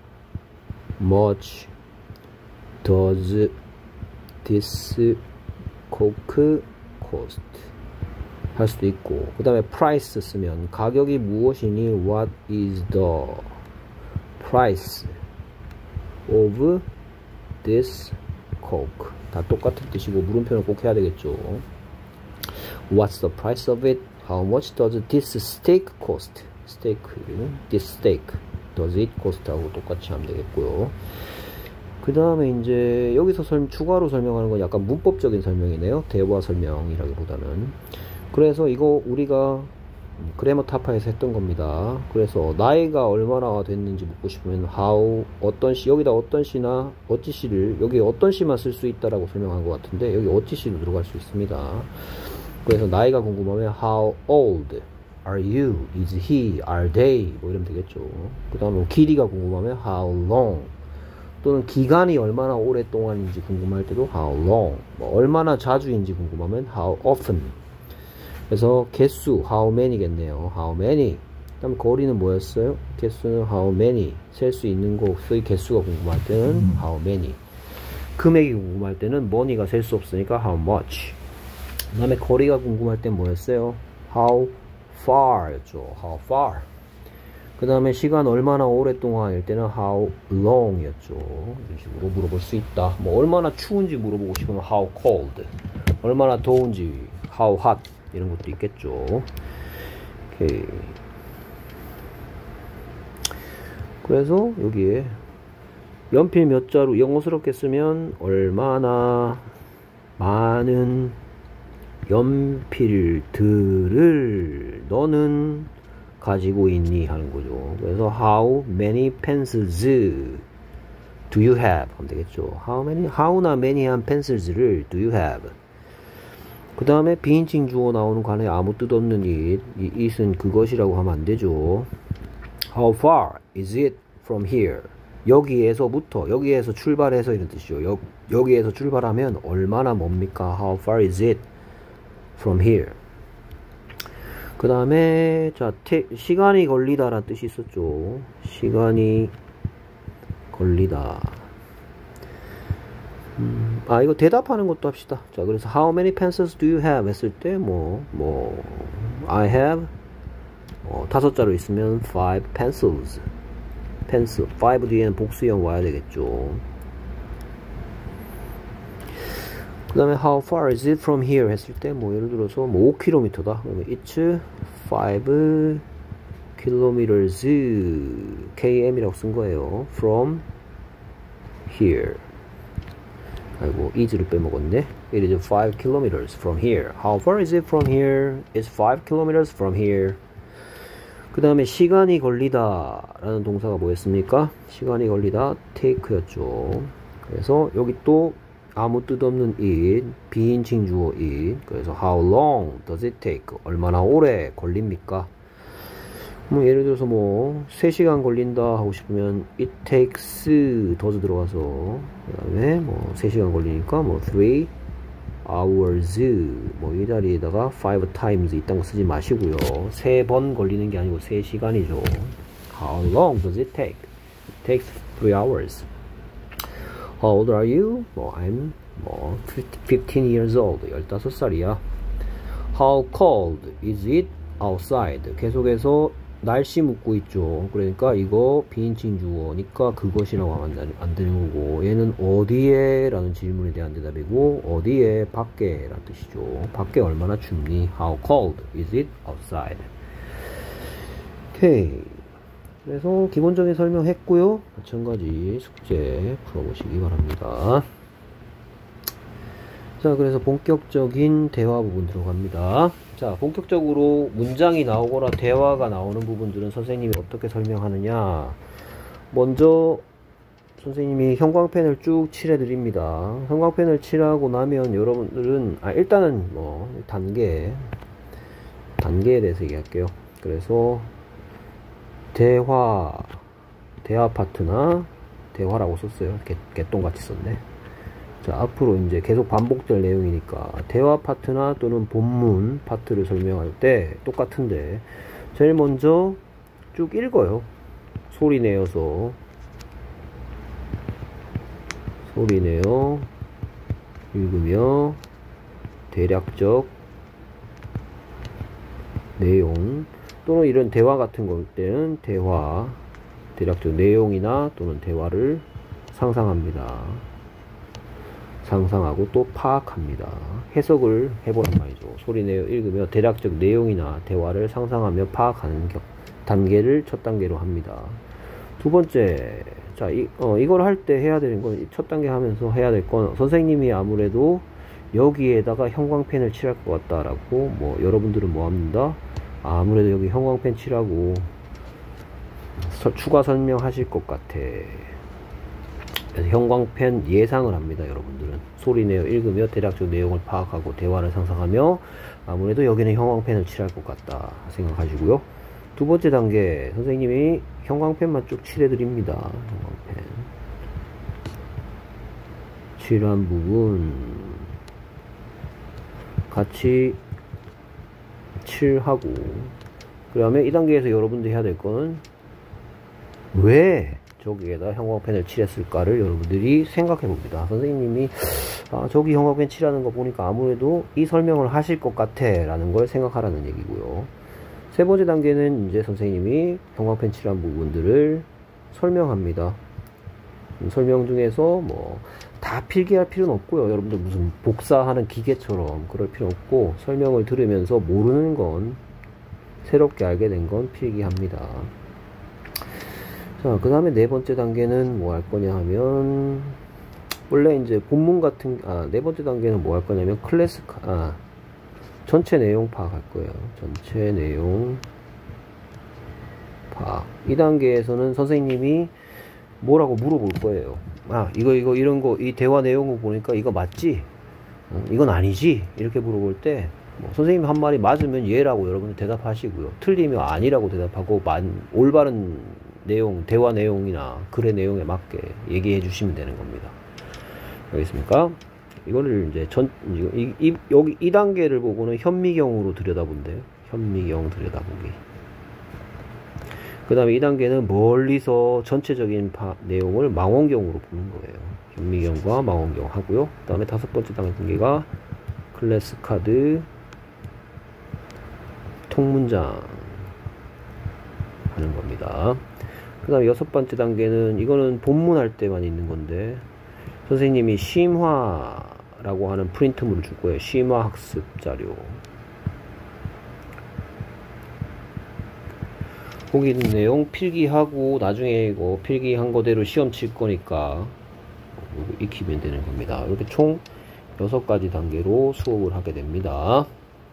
much does this coke cost? 할 수도 있고, 그 다음에 price 쓰면 가격이 무엇이니 what is the price of this coke? 다 똑같은 뜻이고 물음표는 꼭 해야 되겠죠. what's the price of it? how much does this steak cost? steak, this steak does it cost? 하고 똑같이 하면 되겠고요. 그 다음에 이제 여기서 추가로 설명하는 건 약간 문법적인 설명이네요. 대화 설명이라기보다는. 그래서 이거 우리가 그래머 타파에서 했던 겁니다. 그래서 나이가 얼마나 됐는지 묻고 싶으면 how, 어떤 시, 여기다 어떤 시나 어찌 시를 여기 어떤 시만 쓸 수 있다라고 설명한 것 같은데 여기 어찌 시도 들어갈 수 있습니다. 그래서 나이가 궁금하면 how old are you, is he, are they 뭐 이러면 되겠죠. 그 다음에 길이가 궁금하면 how long, 또는 기간이 얼마나 오랫동안인지 궁금할 때도 how long, 뭐 얼마나 자주인지 궁금하면 how often. 그래서 개수 how many겠네요. how many. 그다음 거리는 뭐였어요? 개수는 how many. 셀 수 있는 곳의 개수가 궁금할 때는 how many. 금액이 궁금할 때는 money가 셀 수 없으니까 how much. 그 다음에 거리가 궁금할 땐 뭐였어요? how far 였죠. how far. 그 다음에 시간 얼마나 오랫동안일 때는 how long 이었죠. 이런 식으로 물어볼 수 있다. 뭐 얼마나 추운지 물어보고 싶으면 how cold, 얼마나 더운지 how hot 이런 것도 있겠죠. 오케이. 그래서 여기에 연필 몇 자루 영어스럽게 쓰면 얼마나 많은 연필들을 너는 가지고 있니 하는 거죠. 그래서 how many pencils do you have 하면 되겠죠. how나 many한 pencils를 do you have. 그 다음에 비인칭 주어 나오는 관에 아무 뜻 없는 it, 이 it은 그것이라고 하면 안 되죠. How far is it from here? 여기에서부터, 여기에서 출발해서 이런 뜻이죠. 여기에서 출발하면 얼마나 뭡니까? How far is it from here? 그 다음에 자 시간이 걸리다 라는 뜻이 있었죠. 시간이 걸리다. 이거 대답하는 것도 합시다. 자, 그래서 how many pencils do you have 했을 때 I have 5자로 있으면 5 pencils. 5 뒤에는 복수형 와야 되겠죠. 그 다음에 how far is it from here 했을 때 예를 들어서 5km다. 그러면 it's 5 kilometers km이라고 쓴 거예요. from here. 아이고 is를 빼먹었네. It is 5 kilometers from here. How far is it from here? It's 5 kilometers from here. 그 다음에 시간이 걸리다 라는 동사가 뭐였습니까? 시간이 걸리다 take였죠. 그래서 여기 또 아무 뜻 없는 it, 비인칭 주어 it. 그래서 how long does it take? 얼마나 오래 걸립니까? 예를 들어서 3시간 걸린다 하고 싶으면 it takes does 들어가서 그 다음에 3시간 걸리니까 3 hours 이 자리에다가 5 times 이딴 거 쓰지 마시고요. 3번 걸리는 게 아니고 3시간이죠. How long does it take? It takes 3 hours. How old are you? I'm 15 years old. 15살이야. How cold is it outside? 계속해서 날씨 묻고 있죠. 그러니까 이거 비인칭 주어니까 그것이라고 하면 안 되는 거고, 얘는 어디에? 라는 질문에 대한 대답이고, 어디에? 밖에 라는 뜻이죠. 밖에 얼마나 춥니? How cold is it outside? 오케이. 그래서 기본적인 설명했고요. 마찬가지 숙제 풀어보시기 바랍니다. 자, 그래서 본격적인 대화 부분 들어갑니다. 자, 본격적으로 문장이 나오거나 대화가 나오는 부분들은 선생님이 어떻게 설명하느냐. 먼저 선생님이 형광펜을 쭉 칠해 드립니다. 형광펜을 칠하고 나면 여러분들은 일단은 단계에 대해서 얘기할게요. 그래서 대화 파트나 대화라고 썼어요. 개똥같이 썼네. 자, 앞으로 이제 계속 반복될 내용이니까 대화 파트나 또는 본문 파트를 설명할 때 똑같은데, 제일 먼저 쭉 읽어요. 소리 내어서 읽으며 대략적 내용 또는 이런 대화 같은 걸 때는 대략적 내용이나 또는 대화를 상상합니다. 상상하고 또 파악합니다. 해석을 해보란 말이죠. 소리 내어 읽으며 대략적 내용이나 대화를 상상하며 파악하는 단계를 첫 단계로 합니다. 두 번째, 자, 이걸 할 때 해야 되는 건, 첫 단계 하면서 해야 될 건, 선생님이 아무래도 여기에다가 형광펜을 칠할 것 같다라고, 여러분들은 뭐 합니다? 아무래도 여기 형광펜 칠하고 추가 설명하실 것 같아. 그래서 형광펜 예상을 합니다. 여러분들은 소리 내어 읽으며 대략적 내용을 파악하고 대화를 상상하며 아무래도 여기는 형광펜을 칠할 것 같다 생각하시고요. 두 번째 단계, 선생님이 형광펜만 쭉 칠해 드립니다. 형광펜 칠한 부분 같이 칠하고, 그 다음에 이 단계에서 여러분들이 해야 될 건 왜 저기에다 형광펜을 칠했을까를 여러분들이 생각해 봅니다. 선생님이 저기 형광펜 칠하는 거 보니까 아무래도 이 설명을 하실 것 같아 라는 걸 생각하라는 얘기고요. 세 번째 단계는 이제 선생님이 형광펜 칠한 부분들을 설명합니다. 설명 중에서 뭐 다 필기할 필요는 없고요. 여러분들 무슨 복사하는 기계처럼 그럴 필요 없고, 설명을 들으면서 모르는 건, 새롭게 알게 된 건 필기합니다. 자, 그 다음에 네 번째 단계는 뭐 할 거냐 하면, 원래 이제 본문 같은, 네 번째 단계는 뭐 할 거냐면 전체 내용 파악할 거예요. 전체 내용 파악. 이 단계에서는 선생님이 뭐라고 물어볼 거예요. 이런 거, 이 대화 내용을 보니까 이거 맞지? 이건 아니지? 이렇게 물어볼 때, 뭐 선생님이 한 말이 맞으면 예라고 여러분들 대답하시고요. 틀리면 아니라고 대답하고, 올바른 내용, 대화 내용이나 글의 내용에 맞게 얘기해 주시면 되는 겁니다. 알겠습니까? 이거를 이제 여기 이 단계를 보고는 현미경으로 들여다본대요. 현미경 들여다보기. 그 다음에 이 단계는 멀리서 전체적인 내용을 망원경으로 보는 거예요. 현미경과 망원경 하고요. 그 다음에 다섯 번째 단계가 클래스 카드 통문장 하는 겁니다. 그 다음에 여섯 번째 단계는, 이거는 본문 할 때만 있는 건데, 선생님이 심화라고 하는 프린트물을 줄 거예요. 심화 학습 자료. 거기 있는 내용 필기하고, 나중에 이거 필기한 거대로 시험 칠 거니까 익히면 되는 겁니다. 이렇게 총 6가지 단계로 수업을 하게 됩니다.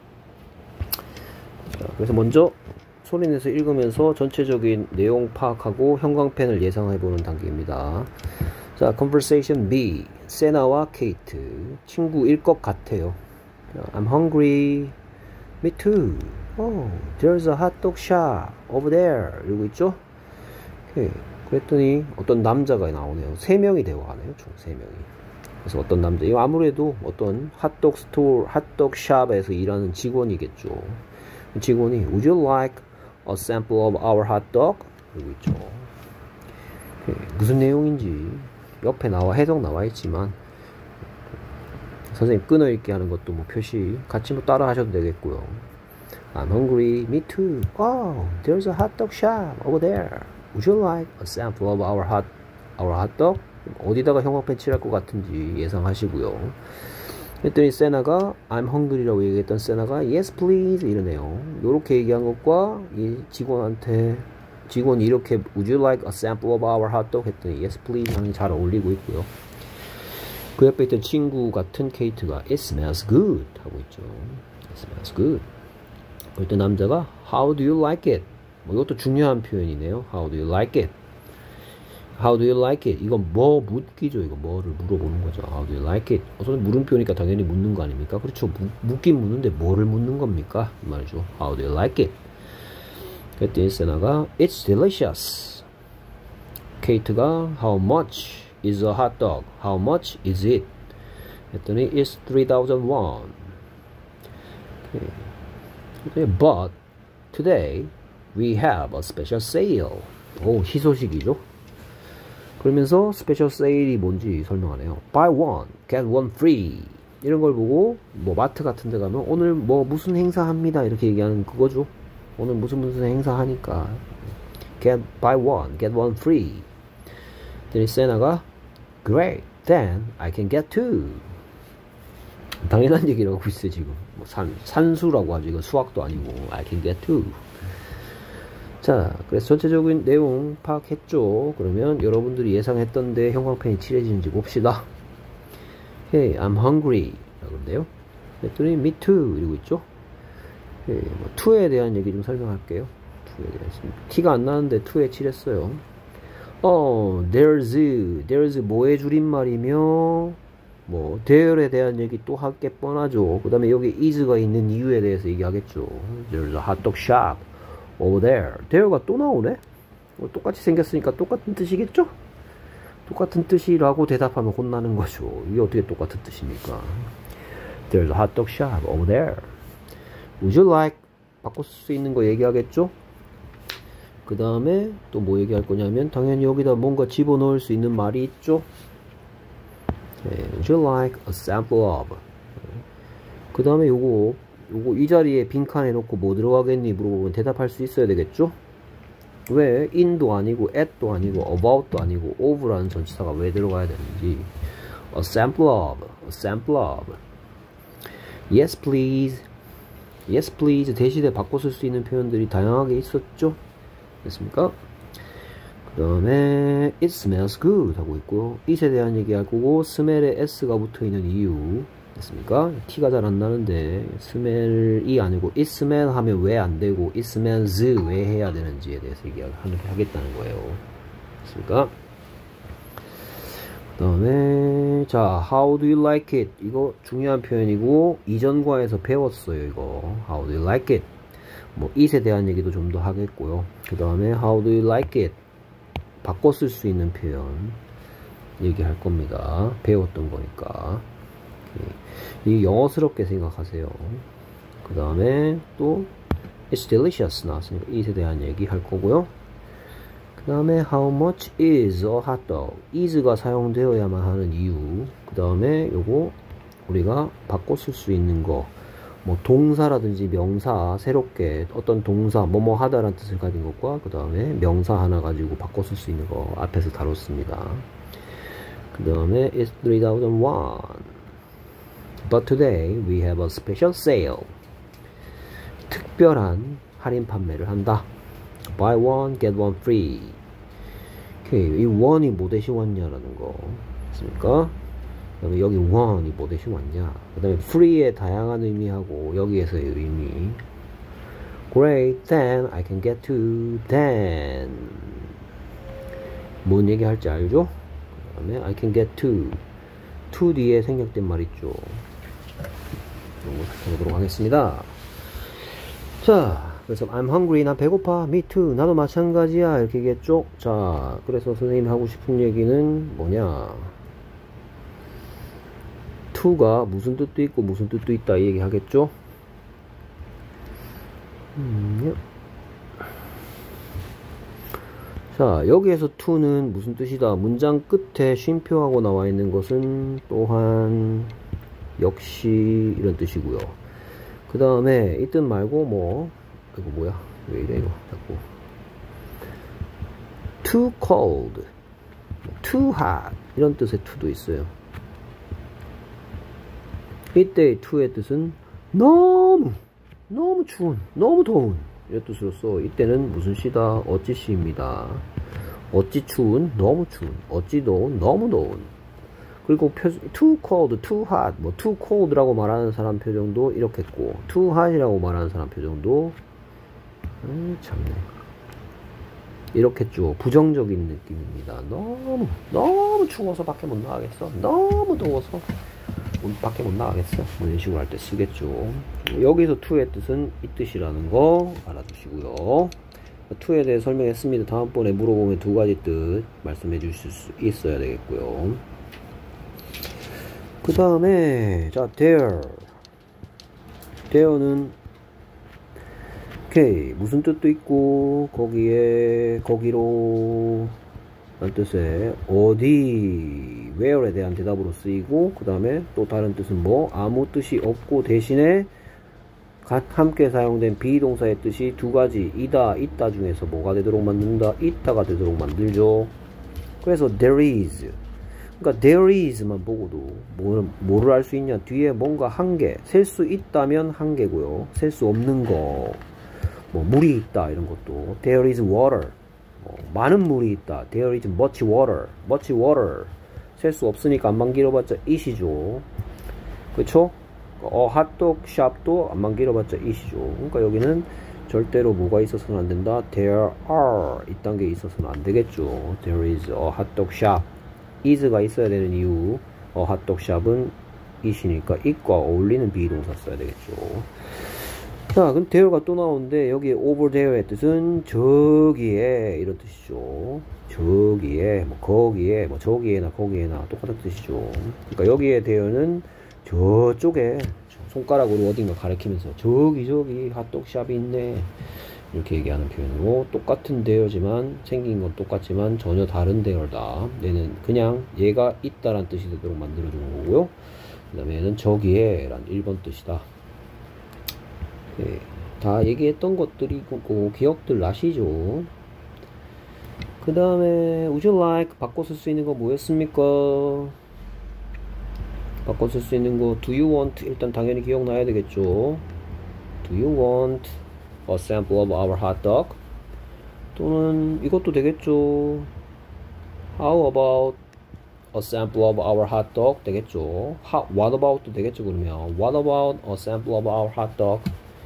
자, 그래서 먼저 소리내서 읽으면서 전체적인 내용 파악하고 형광펜을 예상해보는 단계입니다. 자, conversation B. 세나와 케이트. 친구일 것 같아요. I'm hungry. Me too. Oh, there's a hot dog shop over there. 이러고 있죠? 오케이. 그랬더니 어떤 남자가 나오네요. 3명이 대화하네요. 총 3명이. 그래서 어떤 남자, 이거 아무래도 어떤 핫도그 스토어, 핫도그 샵에서 일하는 직원이겠죠. 직원이 Would you like a sample of our hot dog? 이러고 있죠. 오케이. 무슨 내용인지 옆에 해석 나와 있지만, 선생님 끊어읽기 하는 것도 뭐 표시 같이 뭐 따라 하셔도 되겠고요. I'm hungry. Me too. Oh, there's a hot dog shop over there. Would you like a sample of our hot dog? 어디다가 형광펜 칠할 것 같은지 예상하시고요. 그랬더니 세나가 I'm hungry라고 얘기했던 세나가 Yes please 이러네요. 요렇게 얘기한 것과 이 직원이 이렇게 Would you like a sample of our hot dog? 했더니 Yes please 하는 잘 어울리고 있고요. 그 옆에 있던 친구 같은 케이트가 It smells good 하고 있죠. It smells good. 그때 남자가 How do you like it? 뭐 이것도 중요한 표현이네요. How do you like it? How do you like it? 이건 뭐 묻기죠. 이거 뭐를 물어보는 거죠. How do you like it? 어서는 물음표니까 당연히 묻는 거 아닙니까? 그렇죠. 묻긴 묻는데 뭐를 묻는 겁니까? 이 말이죠. How do you like it? 그랬더니 세나가 It's delicious. 케이트가 How much is a hot dog? How much is it? 했더니 It's 3,000 won. But today we have a special sale. 오, 희소식이죠. 그러면서 스페셜 세일이 뭔지 설명하네요. Buy one, get one free. 이런 걸 보고 뭐 마트 같은 데 가면 오늘 뭐 무슨 행사합니다 이렇게 얘기하는 그거죠. 오늘 무슨 행사하니까 buy one, get one free. 그랬더니 세나가 Great, then I can get two. 당연한 얘기라고 하고 있어요 지금. 뭐 산수라고 하죠. 이건 수학도 아니고 I can get two. 자, 그래서 전체적인 내용 파악했죠. 그러면 여러분들이 예상했던데 형광펜이 칠해지는지 봅시다. Hey, I'm hungry 라고 그런데요. 그랬더니 me too 이러고 있죠. 뭐 to에 대한 얘기 좀 설명할게요. to에 대한 티가 안 나는데 to에 칠했어요. there's 뭐의 줄임말이며 뭐 there에 대한 얘기 또 할 게 뻔하죠. 그 다음에 여기 is가 있는 이유에 대해서 얘기하겠죠. There's a hot dog shop over there. there가 또 나오네. 똑같이 생겼으니까 똑같은 뜻이겠죠. 똑같은 뜻이라고 대답하면 혼나는 거죠. 이게 어떻게 똑같은 뜻입니까? There's a hot dog shop over there. Would you like? 바꿀 수 있는 거 얘기하겠죠. 그 다음에 또 뭐 얘기할 거냐면 당연히 여기다 뭔가 집어넣을 수 있는 말이 있죠. Would you like a sample of? 그 다음에 요거 요거 이 자리에 빈칸에 놓고 뭐 들어가겠니 물어보면 대답할 수 있어야 되겠죠? 왜 in도 아니고 at도 아니고 about도 아니고 of라는 전치사가 왜 들어가야 되는지. A sample of. Yes please. Yes please 대신에 바꿔 쓸 수 있는 표현들이 다양하게 있었죠? 됐습니까? 그 다음에 it smells good 하고 있고요. it에 대한 얘기 할 거고 smell에 s가 붙어 있는 이유 됐습니까? 티가 잘 안 나는데 smell이 아니고 it smell 하면 왜 안 되고 it smells 왜 해야 되는지에 대해서 얘기하겠다는 거예요. 됐습니까? 그 다음에 자 how do you like it 이거 중요한 표현이고 이전과에서 배웠어요. 이거 how do you like it 뭐 it에 대한 얘기도 좀 더 하겠고요. 그 다음에 how do you like it 바꿔 쓸 수 있는 표현 얘기할 겁니다. 배웠던 거니까 이 영어스럽게 생각하세요. 그 다음에 또 it's delicious 나왔으니까 it에 대한 얘기 할 거고요. 그 다음에 how much is a hot dog is가 사용되어야만 하는 이유. 그 다음에 요거 우리가 바꿔 쓸 수 있는 거 뭐 동사라든지 명사 새롭게 어떤 동사 뭐뭐 하다라는 뜻을 가진 것과 그 다음에 명사 하나 가지고 바꿔 쓸 수 있는 거 앞에서 다뤘습니다. 그 다음에 it's 3001 but today we have a special sale 특별한 할인 판매를 한다. buy one get one free. 오케이. 이 one이 뭐 대신 왔냐라는 거 있습니까? 그 다음에 여기 one이 뭐 대신 왔냐. 그 다음에 free의 다양한 의미하고 여기에서의 의미. Great, then I can get to then. 뭔 얘기 할지 알죠? 그 다음에 I can get to 뒤에 생략된 말 있죠. 이런 거 살펴보도록 하겠습니다. 자, 그래서 I'm hungry, 나 배고파, me too, 나도 마찬가지야 이렇게 얘기했죠. 자, 그래서 선생님이 하고 싶은 얘기는 뭐냐, to가 무슨 뜻도 있고 무슨 뜻도 있다 이 얘기 하겠죠. 자, 여기에서 to는 무슨 뜻이다, 문장 끝에 쉼표하고 나와 있는 것은 또한 역시 이런 뜻이고요. 그 다음에 이 뜻 말고 뭐 이거 뭐야 왜 이래 이거 자꾸 too cold, too hot 이런 뜻의 to도 있어요. 이때의 to의 뜻은 너무 추운, 너무 더운 이런 뜻으로서 이때는 무슨 시다, 어찌 시입니다. 어찌 추운, 너무 추운, 어찌 더운, 너무 더운. 그리고 too cold, too hot, 뭐 too cold라고 말하는 사람 표정도 이렇게 했고 too hot이라고 말하는 사람 표정도 참네 이렇게 했죠. 부정적인 느낌입니다. 너무 추워서 밖에 못 나가겠어, 너무 더워서 밖에 못 나가겠어, 뭐 이런 식으로 할 때 쓰겠죠. 여기서 to의 뜻은 이 뜻이라는 거 알아두시고요. to에 대해 설명했습니다. 다음번에 물어보면 두 가지 뜻 말씀해 주실 수 있어야 되겠고요. 그 다음에 자 there는 오케이 무슨 뜻도 있고 거기로 라는 뜻의 어디 where에 대한 대답으로 쓰이고 그 다음에 또 다른 뜻은 뭐 아무 뜻이 없고 대신에 함께 사용된 비동사의 뜻이 두 가지 이다 있다 중에서 뭐가 되도록 만든다, 있다가 되도록 만들죠. 그래서 there is, 그러니까 there is만 보고도 뭐를 알 수 있냐, 뒤에 뭔가 한 개, 셀 수 있다면 한 개고요. 셀 수 없는 거, 뭐 물이 있다 이런 것도 there is water, 많은 물이 있다 there is much water, 셀 수 없으니까 안만 길어봤자 it이죠. 그쵸? 핫도그 샵도 안만 길어봤자 it이죠. 그러니까 여기는 절대로 뭐가 있어서는 안 된다, there are 이딴 게 있어서는 안 되겠죠. there is a hotdog shop, is가 있어야 되는 이유, hotdog shop은 it이니까 it과 어울리는 비동사 써야 되겠죠. 자, 그럼 there가 또 나오는데 여기 over there의 뜻은 저기에 이런 뜻이죠. 저기에, 뭐 거기에, 뭐 저기에나 거기에나 똑같은 뜻이죠. 그러니까 여기에 there는 저쪽에 손가락으로 어딘가 가리키면서 저기 핫도그샵이 있네 이렇게 얘기하는 표현으로 똑같은 there지만 생긴 건 똑같지만 전혀 다른 there다. 얘는 그냥 얘가 있다란 뜻이 되도록 만들어주는 거고요. 그 다음에 얘는 저기에 란 1번 뜻이다. 예, 다 얘기했던 것들이고 기억들 나시죠? 그 다음에 would you like 바꿔 쓸 수 있는 거 뭐였습니까? 바꿔 쓸 수 있는 거 do you want 일단 당연히 기억나야 되겠죠. do you want a sample of our hot dog? 또는 이것도 되겠죠. how about a sample of our hot dog 되겠죠. what about도 되겠죠. 그러면 what about a sample of our hot dog?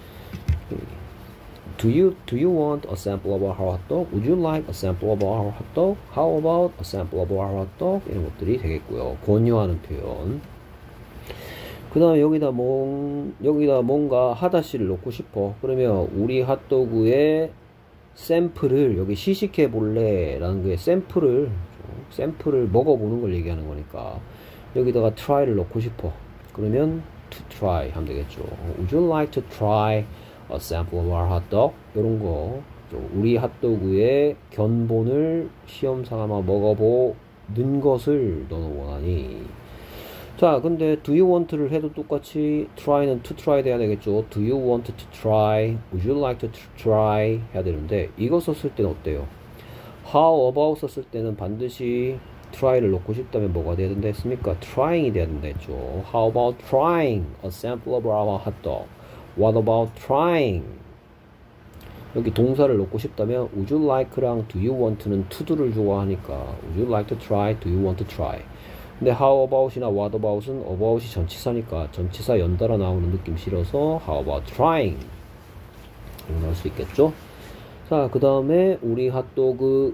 Do you want a sample of our hot dog? Would you like a sample of our hot dog? How about a sample of our hot dog? 이런 것들이 되겠고요. 권유하는 표현. 그 다음에 여기다 뭔가 하다시를 넣고 싶어. 그러면 우리 핫도그의 샘플을 여기 시식해 볼래? 라는 거에 샘플을 먹어보는 걸 얘기하는 거니까 여기다가 try를 넣고 싶어. 그러면 to try 하면 되겠죠. Would you like to try a sample of our hot dog? 이런 거 우리 핫도그의 견본을 시험 삼아 먹어보는 것을 너는 원하니? 자, 근데 do you want를 해도 똑같이 try는 to try 돼야 되겠죠. Do you want to try? Would you like to try? 해야 되는데 이거 썼을 때는 어때요? How about 썼을 때는 반드시 try를 넣고 싶다면 뭐가 돼야 된다 했습니까? trying이 돼야 된다 했죠. How about trying a sample of our hot dog? What about trying? 여기 동사를 넣고 싶다면 would you like랑 do you want는 to도를 좋아하니까 would you like to try? Do you want to try? 근데 how about이나 what about은 about이 전치사니까 전치사 연달아 나오는 느낌 싫어서 how about trying? 이렇게 나올 수 있겠죠? 자, 그 다음에 우리 핫도그의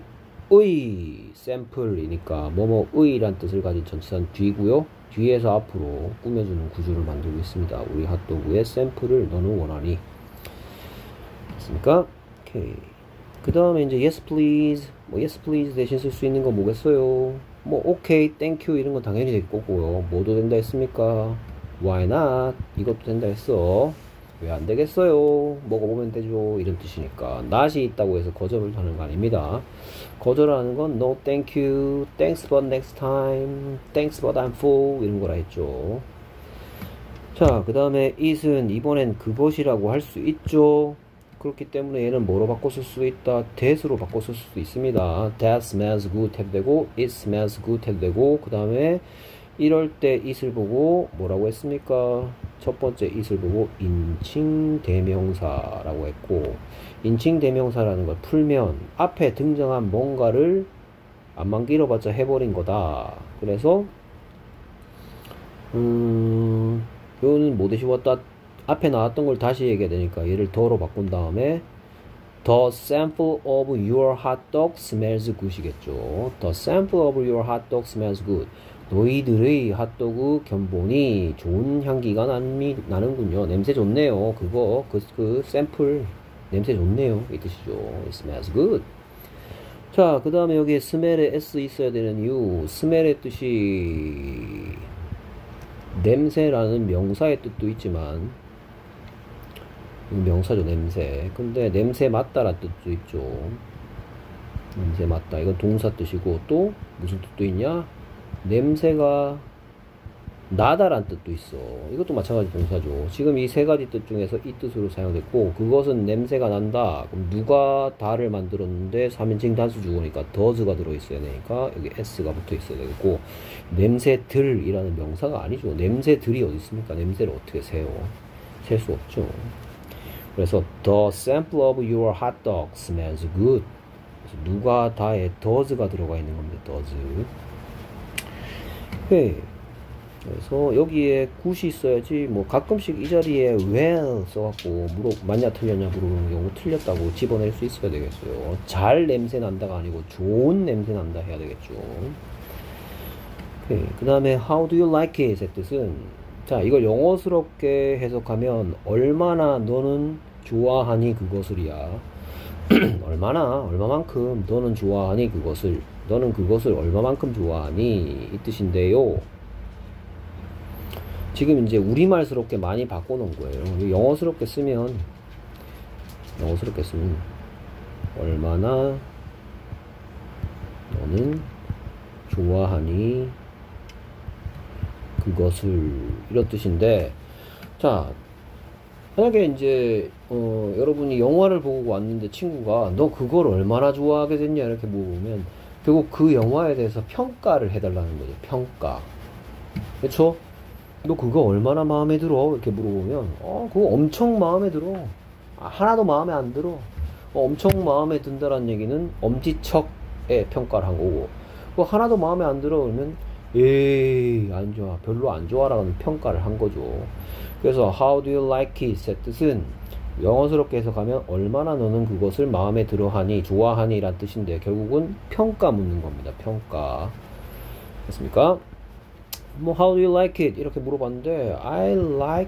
샘플이니까 뭐뭐의란 뜻을 가진 전치사는 뒤고요. 뒤에서 앞으로 꾸며주는 구조를 만들고 있습니다. 우리 핫도그의 샘플을 너는 원하니? 됐습니까? 오케이. 그 다음에 이제 yes please yes please 대신 쓸 수 있는 거 뭐겠어요? okay, thank you 이런 건 당연히 될 거고요. 뭐도 된다 했습니까? why not 이것도 된다 했어. 왜 안 되겠어요? 먹어보면 되죠. 이런 뜻이니까 not이 있다고 해서 거절을 하는 거 아닙니다. 거절하는 건 no thank you, thanks but next time, thanks but I'm full 이런 거라 했죠. 자, 그 다음에 it은 이번엔 그것이라고 할 수 있죠. 그렇기 때문에 얘는 뭐로 바꿔 쓸 수 있다? that으로 바꿔 쓸 수도 있습니다. that smells good 해도 되고 it smells good 해도 되고 그 다음에 이럴 때 it을 보고 뭐라고 했습니까? 첫 번째 it을 보고 인칭 대명사라고 했고 인칭 대명사라는 걸 풀면 앞에 등장한 뭔가를 안만 길어봤자 해버린 거다. 그래서 요는 뭐 대신 왔다 앞에 나왔던 걸 다시 얘기해야 되니까 얘를 더로 바꾼 다음에 The sample of your hot dog smells good이겠죠. The sample of your hot dog smells good. 너희들의 핫도그 견본이 좋은 향기가 나는군요. 냄새 좋네요. 그 샘플 냄새 좋네요. 이 뜻이죠. It smells good. 자, 그 다음에 여기에 smell에 s 있어야 되는 이유. smell의 뜻이 냄새라는 명사의 뜻도 있지만 명사죠, 냄새. 근데 냄새 맡다라는 뜻도 있죠. 냄새 맡다. 이건 동사 뜻이고 또 무슨 뜻도 있냐? 냄새가 나다란 뜻도 있어. 이것도 마찬가지 동사죠. 지금 이 세 가지 뜻 중에서 이 뜻으로 사용됐고 그것은 냄새가 난다. 그럼 누가 다를 만들었는데 3인칭 단수 주어니까 does가 들어있어야 되니까 여기 s가 붙어 있어야 되고 냄새들이라는 명사가 아니죠. 냄새들이 어디 있습니까? 냄새를 어떻게 세요? 셀 수 없죠. 그래서 the sample of your hot dog smells good. 그래서 누가 다에 does가 들어가 있는 겁니다. does. 네. 그래서 여기에 good이 있어야지 뭐 가끔씩 이 자리에 well 써갖고 맞냐 틀렸냐 물어보는 경우 틀렸다고 집어낼 수 있어야 되겠어요. 잘 냄새 난다가 아니고 좋은 냄새 난다 해야 되겠죠. 그 다음에 how do you like it? 의 뜻은 자, 이걸 영어스럽게 해석하면 얼마나 너는 좋아하니 그것을이야. 얼마만큼 너는 좋아하니 그것을, 너는 그것을 얼마만큼 좋아하니 이 뜻인데요. 지금 이제 우리말스럽게 많이 바꿔놓은 거예요. 영어스럽게 쓰면 얼마나 너는 좋아하니 그것을 이런 뜻인데 자 만약에 이제 여러분이 영화를 보고 왔는데 친구가 너 그걸 얼마나 좋아하게 됐냐 이렇게 물어보면 결국 그 영화에 대해서 평가를 해달라는 거죠. 평가. 그쵸? 너 그거 얼마나 마음에 들어? 이렇게 물어보면 그거 엄청 마음에 들어. 하나도 마음에 안 들어. 엄청 마음에 든다라는 얘기는 엄지척의 평가를 한 거고, 그거 하나도 마음에 안 들어 그러면 에이 안 좋아, 별로 안 좋아라는 평가를 한 거죠. 그래서 how do you like it? 의 뜻은 영어스럽게 해석하면 얼마나 너는 그것을 마음에 들어하니, 좋아하니 라는 뜻인데 결국은 평가 묻는 겁니다. 평가. 됐습니까? 뭐 how do you like it? 이렇게 물어봤는데 I like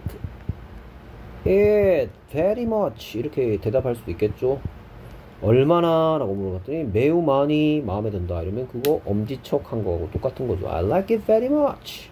it very much 이렇게 대답할 수도 있겠죠. 얼마나 라고 물어봤더니 매우 많이 마음에 든다 이러면 그거 엄지척 한 거하고 똑같은 거죠. I like it very much.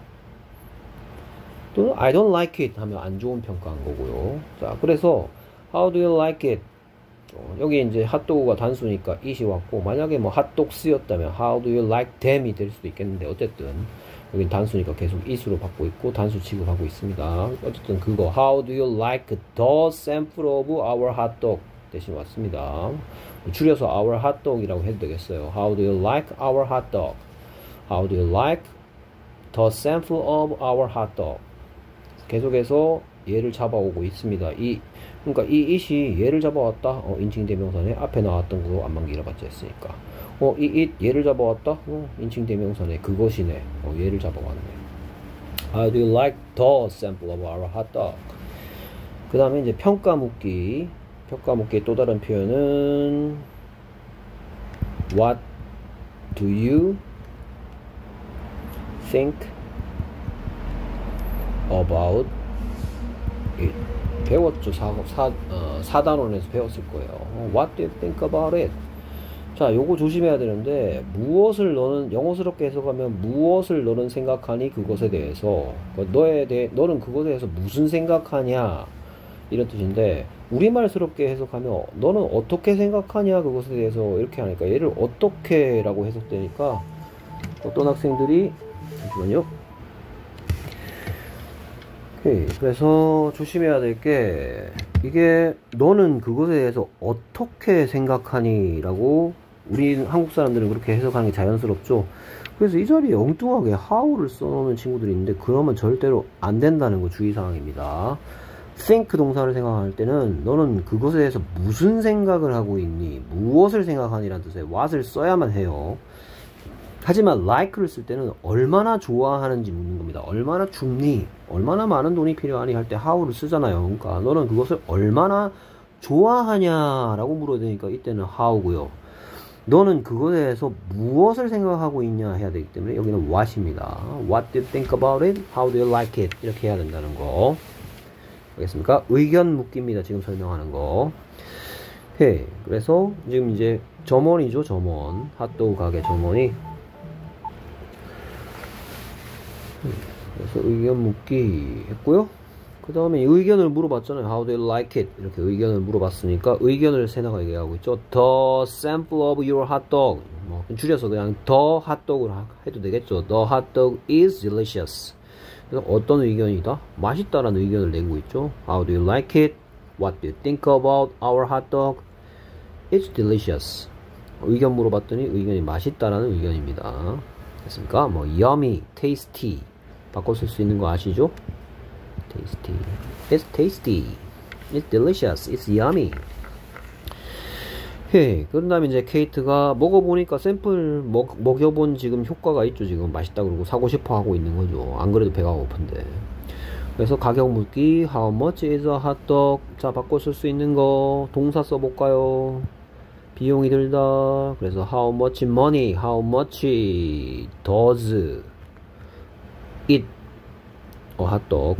또는 I don't like it 하면 안 좋은 평가한 거고요. 자, 그래서 how do you like it? 여기 이제 핫도그가 단수니까 it이 왔고, 만약에 뭐 핫도그스였다면 how do you like them이 될 수도 있겠는데 어쨌든 여긴 단수니까 계속 it으로 받고 있고 단수 취급하고 있습니다. 어쨌든 그거 how do you like the sample of our hot dog 대신 왔습니다. 줄여서 our hot dog이라고 해도 되겠어요. How do you like our hot dog? How do you like the sample of our hot dog? 계속해서 얘를 잡아오고 있습니다. 그러니까 이 it이 얘를 잡아왔다. 인칭 대명사네. 앞에 나왔던 거 안만기라 받지 했으니까. 이 it 얘를 잡아왔다. 인칭 대명사네. 그것이네. 얘를 잡아왔네. How do you like the sample of our hot dog? 그 다음에 이제 평가 묻기. 평가 묻기의 또 다른 표현은 What do you think about it? 배웠죠. 4단원에서 배웠을 거예요. What do you think about it? 자, 요거 조심해야 되는데, 무엇을 너는, 영어스럽게 해석하면 무엇을 너는 생각하니 그것에 대해서, 너는 그것에 대해서 무슨 생각하냐 이런 뜻인데, 우리말스럽게 해석하면 너는 어떻게 생각하냐 그것에 대해서 이렇게 하니까 얘를 어떻게 라고 해석되니까 어떤 학생들이, 잠시만요. 오케이. 그래서 조심해야 될 게, 이게 너는 그것에 대해서 어떻게 생각하니 라고 우리 한국 사람들은 그렇게 해석하는 게 자연스럽죠. 그래서 이 자리에 엉뚱하게 how를 써놓는 친구들이 있는데 그러면 절대로 안 된다는 거 주의사항입니다. think 동사를 생각할 때는 너는 그것에 대해서 무슨 생각을 하고 있니, 무엇을 생각하니 라는 뜻의 what을 써야만 해요. 하지만 like를 쓸 때는 얼마나 좋아하는지 묻는 겁니다. 얼마나 줍니, 얼마나 많은 돈이 필요하니 할 때 how를 쓰잖아요. 그러니까 너는 그것을 얼마나 좋아하냐 라고 물어야 되니까 이때는 how고요. 너는 그것에 대해서 무엇을 생각하고 있냐 해야 되기 때문에 여기는 what입니다. What do you think about it? How do you like it? 이렇게 해야 된다는 거 알겠습니까? 의견 묻기입니다. 지금 설명하는 거. 오케이. 그래서 지금 이제 점원이죠. 점원. 핫도그 가게 점원이. 그래서 의견 묻기 했고요. 그 다음에 의견을 물어봤잖아요. How do you like it? 이렇게 의견을 물어봤으니까 의견을 세나가 얘기하고 있죠. The sample of your hot dog. 뭐 줄여서 그냥 the hot dog을 해도 되겠죠. The hot dog is delicious. 그래서 어떤 의견이다? 맛있다라는 의견을 내고 있죠. How do you like it? What do you think about our hot dog? It's delicious. 의견 물어봤더니 의견이 맛있다라는 의견입니다. 됐습니까? 뭐 yummy, tasty 바꿔 쓸 수 있는 거 아시죠? tasty. It's tasty. It's delicious. It's yummy. 예, 그 다음에 이제 케이트가 먹어보니까 샘플 먹여본 지금 효과가 있죠. 지금 맛있다 그러고 사고 싶어 하고 있는 거죠. 안 그래도 배가 고픈데. 그래서 가격 묻기 How much is a hot dog? 자, 바꿔 쓸 수 있는 거 동사 써볼까요? 비용이 들다. 그래서 How much money? How much does it a hot dog?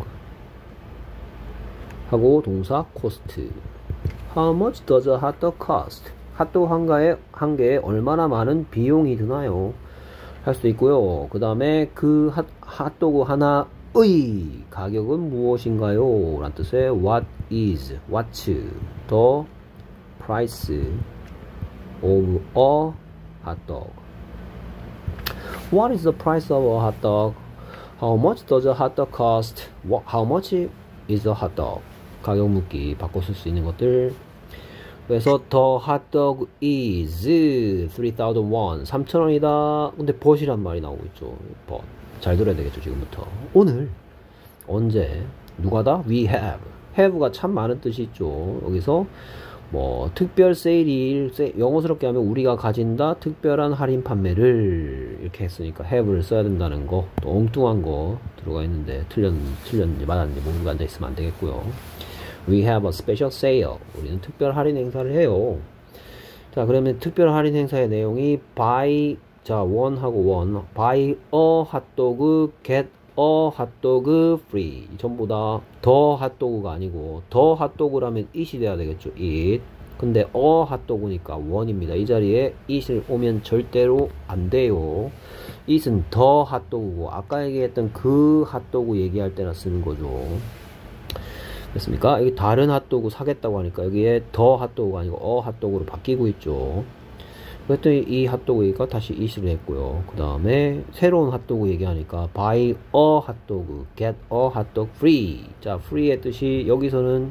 하고 동사 cost. How much does a hot dog cost? 핫도그 한 개에 얼마나 많은 비용이 드나요? 할 수 있고요. 그 다음에 그 핫도그 하나의 가격은 무엇인가요? 라는 뜻의 What is, what's the price of a hot dog? What is the price of a hot dog? How much does a hot dog cost? How much is a hot dog? 가격 묻기 바꿔 쓸 수 있는 것들. 그래서 the hot dog is 3,000 won 3,000원이다. 근데 but이란 말이 나오고 있죠. but. 잘 들어야 되겠죠. 지금부터. 오늘 언제 누가다? we have가 참 많은 뜻이 있죠. 여기서 뭐 특별 세일이 영어스럽게 하면 우리가 가진다 특별한 할인 판매를 이렇게 했으니까 have를 써야 된다는 거. 또 엉뚱한 거 들어가 있는데 틀렸는지 맞았는지 모르고 앉아있으면 안 되겠고요. We have a special sale. 우리는 특별 할인 행사를 해요. 자, 그러면 특별 할인 행사의 내용이 buy, 자, one하고 one, buy a hotdog, get a hotdog free. 전부 다 the hotdog가 아니고 the hotdog라면 it이 돼야 되겠죠. it. 근데 a hotdog니까 one입니다. 이 자리에 it을 오면 절대로 안 돼요. it은 the hotdog고 아까 얘기했던 그 핫도그 얘기할 때나 쓰는 거죠. 됐습니까? 여기 다른 핫도그 사겠다고 하니까 여기에 더 핫도그가 아니고 핫도그로 바뀌고 있죠. 그랬더니 이 핫도그 얘기가 다시 이시를 했고요. 그 다음에 새로운 핫도그 얘기하니까 buy a hotdog, get a hotdog free. 자, free의 뜻이 여기서는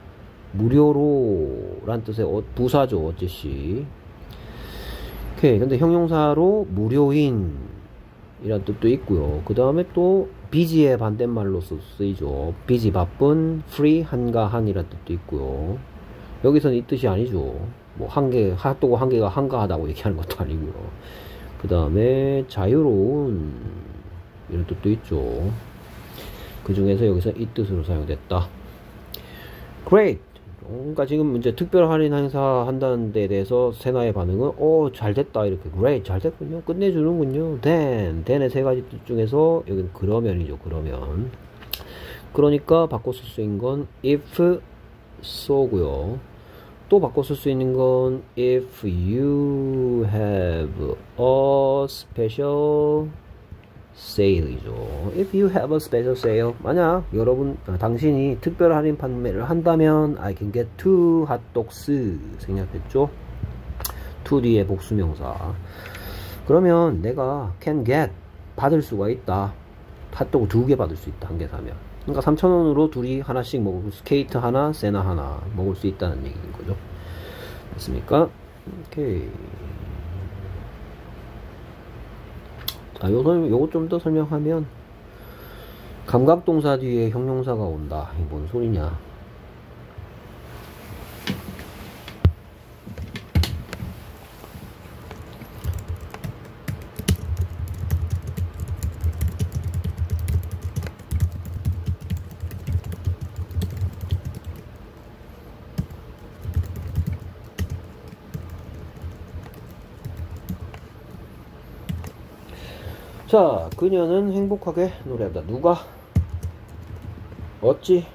무료로 란 뜻의 부사죠. 어찌시. 오케이. 근데 형용사로 무료인 이란 뜻도 있고요. 그 다음에 또 비지의 반대말로 쓰이죠. 비지 바쁜, free 한가한이란 뜻도 있고요. 여기서는 이 뜻이 아니죠. 뭐 핫도그 한 개가 한가하다고 얘기하는 것도 아니고요. 그 다음에 자유로운 이런 뜻도 있죠. 그 중에서 여기서 이 뜻으로 사용됐다. Great. 그러니까 지금 이제 특별 할인 행사 한다는 데 대해서 세나의 반응은 잘됐다 이렇게 great 잘됐군요 끝내주는군요. then의 세 가지 뜻 중에서 여기는 그러면이죠. 그러면 그러니까 바꿔 쓸 수 있는 건 if so고요. 또 바꿔 쓸 수 있는 건 if you have a special sale이죠. If you have a special sale. 만약 여러분 당신이 특별 할인 판매를 한다면 I can get 2 hot dogs 생략됐죠. to 뒤에 복수명사. 그러면 내가 can get 받을 수가 있다. 핫도그 2개 받을 수 있다. 한 개 사면. 그러니까 3,000원으로 둘이 하나씩 먹을 스케이트 하나, 세나 하나 먹을 수 있다는 얘기인 거죠. 됐습니까? 오케이. 자, 요것 좀 더 설명하면 감각동사 뒤에 형용사가 온다. 이게 뭔 소리냐? 자, 그녀는 행복하게 노래한다. 누가? 어찌?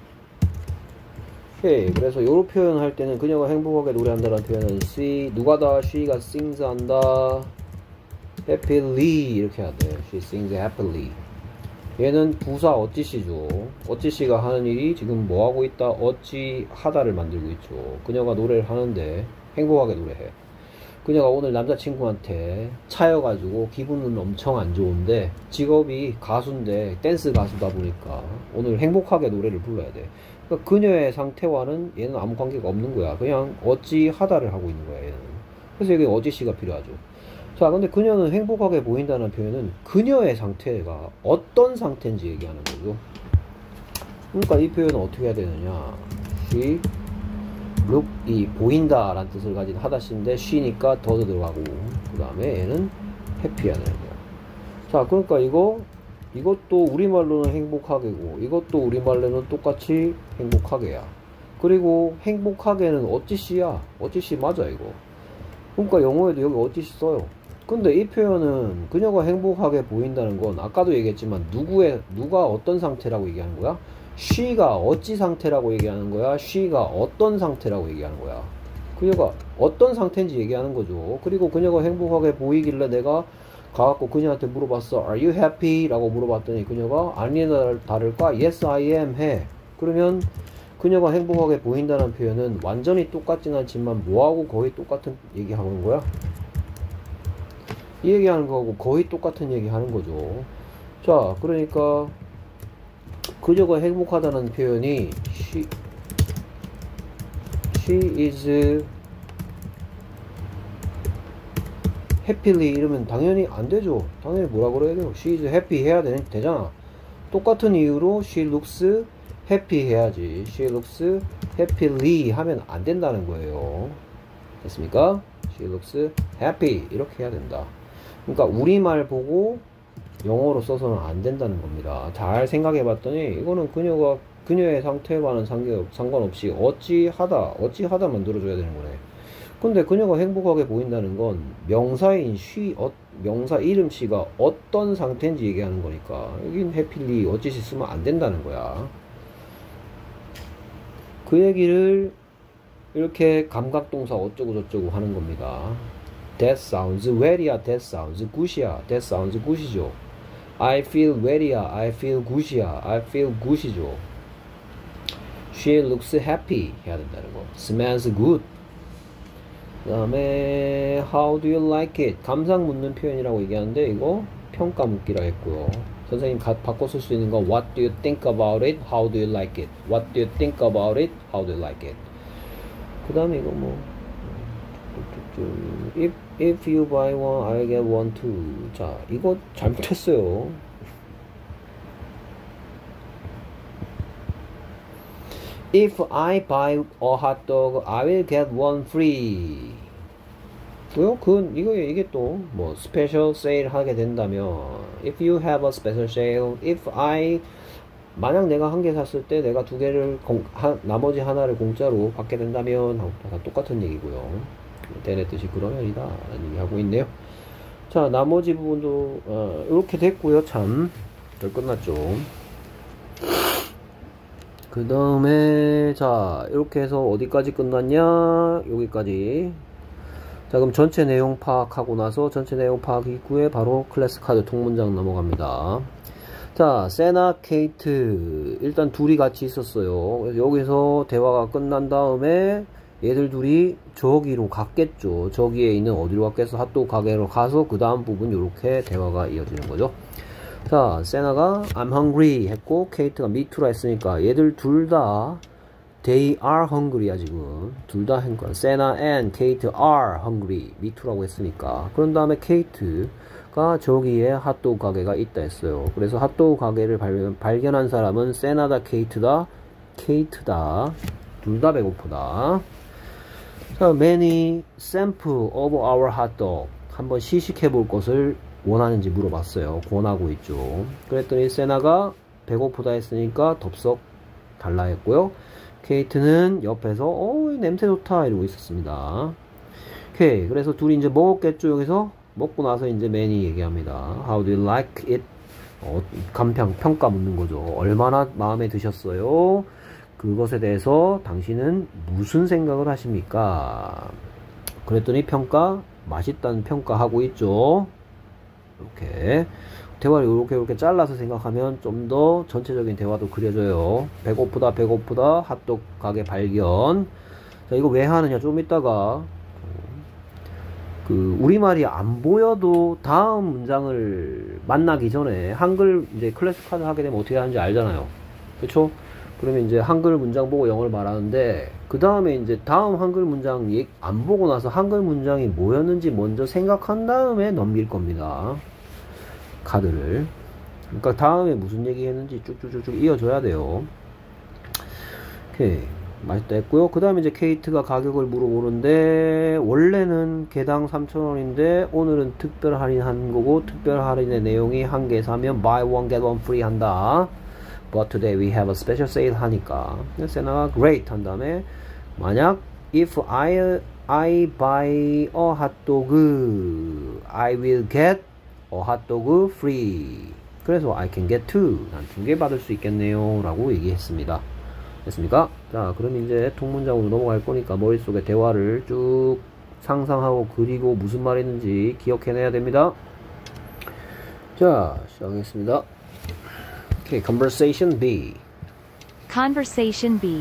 오케이. 그래서 요런 표현 할 때는 그녀가 행복하게 노래한다는 표현은 누가다? she가 sings 한다. happily 이렇게 해야 돼. she sings happily. 얘는 부사 어찌시죠. 어찌시가 하는 일이 지금 뭐하고 있다? 어찌 하다를 만들고 있죠. 그녀가 노래를 하는데 행복하게 노래해. 그녀가 오늘 남자친구한테 차여가지고 기분은 엄청 안 좋은데 직업이 가수인데 댄스 가수다 보니까 오늘 행복하게 노래를 불러야 돼. 그러니까 그녀의 상태와는 얘는 아무 관계가 없는 거야. 그냥 어찌 하다를 하고 있는 거야 얘는. 그래서 여기 어찌시가 필요하죠. 자, 근데 그녀는 행복하게 보인다는 표현은 그녀의 상태가 어떤 상태인지 얘기하는 거죠. 그러니까 이 표현은 어떻게 해야 되느냐. she look, 이 보인다 라는 뜻을 가진 하다시인데 she니까 더도 들어가고 그 다음에 얘는 happy해야 되는 거야. 자, 그러니까 이것도 우리말로는 행복하게고 이것도 우리말로는 똑같이 행복하게야. 그리고 행복하게는 어찌시야. 어찌시 맞아 이거. 그러니까 영어에도 여기 어찌시 써요. 근데 이 표현은 그녀가 행복하게 보인다는 건 아까도 얘기했지만 누가 어떤 상태라고 얘기하는 거야? she가 어찌 상태라고 얘기하는 거야? she가 어떤 상태라고 얘기하는 거야? 그녀가 어떤 상태인지 얘기하는 거죠. 그리고 그녀가 행복하게 보이길래 내가 가갖고 그녀한테 물어봤어. Are you happy? 라고 물어봤더니 그녀가 아니나 다를까? Yes, I am 해. 그러면 그녀가 행복하게 보인다는 표현은 완전히 똑같진 않지만 뭐하고 거의 똑같은 얘기하는 거야? 이 얘기하는 거하고 거의 똑같은 얘기하는 거죠. 자, 그러니까 그녀가 행복하다는 표현이 She is happily 이러면 당연히 안 되죠. 당연히 뭐라 그래야 돼요? She is happy 해야 되잖아. 똑같은 이유로 she looks happy 해야지. She looks happily 하면 안 된다는 거예요. 됐습니까? She looks happy 이렇게 해야 된다. 그러니까 우리말 보고 영어로 써서는 안 된다는 겁니다. 잘 생각해 봤더니 이거는 그녀의 상태와는 상관없이 어찌하다 만들어줘야 되는 거네. 근데 그녀가 행복하게 보인다는 건 명사인 명사 이름 she가 어떤 상태인지 얘기하는 거니까 여긴 happily 어찌시 쓰면 안 된다는 거야. 그 얘기를 이렇게 감각동사 어쩌고저쩌고 하는 겁니다. That sounds well이야, that sounds good이야. that sounds good이죠. I feel well이야, I feel good이야. I feel good이죠. She looks happy 해야 된다는 거. Smells good. 그 다음에 How do you like it? 감상 묻는 표현이라고 얘기하는데 이거 평가 묻기라 했고요. 선생님 바꿔 쓸 수 있는 거 What do you think about it? How do you like it? What do you think about it? How do you like it? 그 다음에 이거 뭐 If you buy one, I'll get one too. 자, 이거 잘못했어요. If I buy a hot dog, I will get one free. 왜요? 이게 또, special sale 하게 된다면, if you have a special sale, 만약 내가 한 개 샀을 때 내가 두 개를, 나머지 하나를 공짜로 받게 된다면, 다 똑같은 얘기고요. 대내 뜻이 그러면이다. 라는 얘기 하고 있네요. 자, 나머지 부분도, 이렇게 됐고요. 참. 잘 끝났죠. 그 다음에 자 이렇게 해서 어디까지 끝났냐 여기까지. 자 그럼 전체 내용 파악하고 나서 전체 내용 파악 이후에 바로 클래스 카드 통문장 넘어갑니다. 자 세나 케이트 일단 둘이 같이 있었어요. 그래서 여기서 대화가 끝난 다음에 얘들 둘이 저기로 갔겠죠. 저기에 있는 어디로 갔겠어? 핫도그 가게로 가서 그 다음 부분 이렇게 대화가 이어지는 거죠. 자, 세나가 I'm hungry 했고 케이트가 me too라 했으니까 얘들 둘 다 they are hungry야 지금. 둘 다 했고 세나 and 케이트 are hungry me too라고 했으니까. 그런 다음에 케이트가 저기에 핫도그 가게가 있다 했어요. 그래서 핫도그 가게를 발견한 사람은 세나다 케이트다. 둘 다 배고프다. 자, many sample of our hot dog 한번 시식해 볼 것을 원하는지 물어봤어요. 권하고 있죠. 그랬더니 세나가 배고프다 했으니까 덥석 달라 했고요. 케이트는 옆에서 냄새 좋다 이러고 있었습니다. 오케이. 그래서 둘이 이제 먹었겠죠. 여기서 먹고 나서 이제 맨이 얘기합니다. How do you like it? 평가 묻는 거죠. 얼마나 마음에 드셨어요? 그것에 대해서 당신은 무슨 생각을 하십니까? 그랬더니 맛있다는 평가하고 있죠. 이렇게 대화를 이렇게 잘라서 생각하면 좀 더 전체적인 대화도 그려져요. 배고프다 핫도그 가게 발견. 자 이거 왜 하느냐 좀 이따가 우리말이 안 보여도 다음 문장을 만나기 전에 한글 이제 클래스 카드 하게 되면 어떻게 하는지 알잖아요. 그쵸? 그러면 이제 한글 문장 보고 영어를 말하는데 그 다음에 이제 다음 한글 문장 안 보고 나서 한글 문장이 뭐였는지 먼저 생각한 다음에 넘길 겁니다. 카드를. 그러니까 다음에 무슨 얘기 했는지 쭉쭉쭉 이어줘야 돼요. 오케이. 맛있다 했고요. 그 다음에 이제 케이트가 가격을 물어보는데 원래는 개당 3,000원인데 오늘은 특별 할인한 거고 특별 할인의 내용이 한 개 사면 buy one get one free 한다. But today we have a special sale 하니까 세나가 great 한 다음에 만약 if I buy a hot dog I will get a hot dog free. 그래서 I can get two. 난 두 개 받을 수 있겠네요 라고 얘기했습니다. 됐습니까? 자 그럼 이제 통문장으로 넘어갈 거니까 머릿속에 대화를 쭉 상상하고 그리고 무슨 말 했는지 기억해내야 됩니다. 자 시작하겠습니다. Okay, conversation B. Conversation B.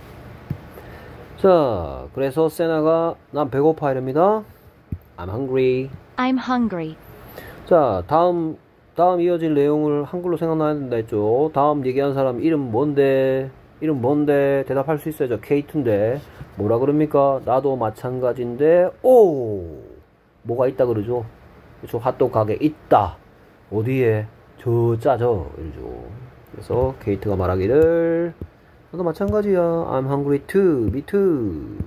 자, 그래서 세나가 난 배고파 이랍니다. I'm hungry. I'm hungry. 자, 다음 이어질 내용을 한글로 생각나야 된다 했죠. 다음 얘기한 사람 이름 뭔데? 이름 뭔데? 대답할 수 있어야죠. 케이트인데 뭐라 그럽니까? 나도 마찬가지인데 오 뭐가 있다 그러죠. 그렇죠. 핫도그 가게 있다. 어디에? 저 짜죠. 이러죠. 그래서 케이트가 말하기를 나도 마찬가지야. I'm hungry too. Me too.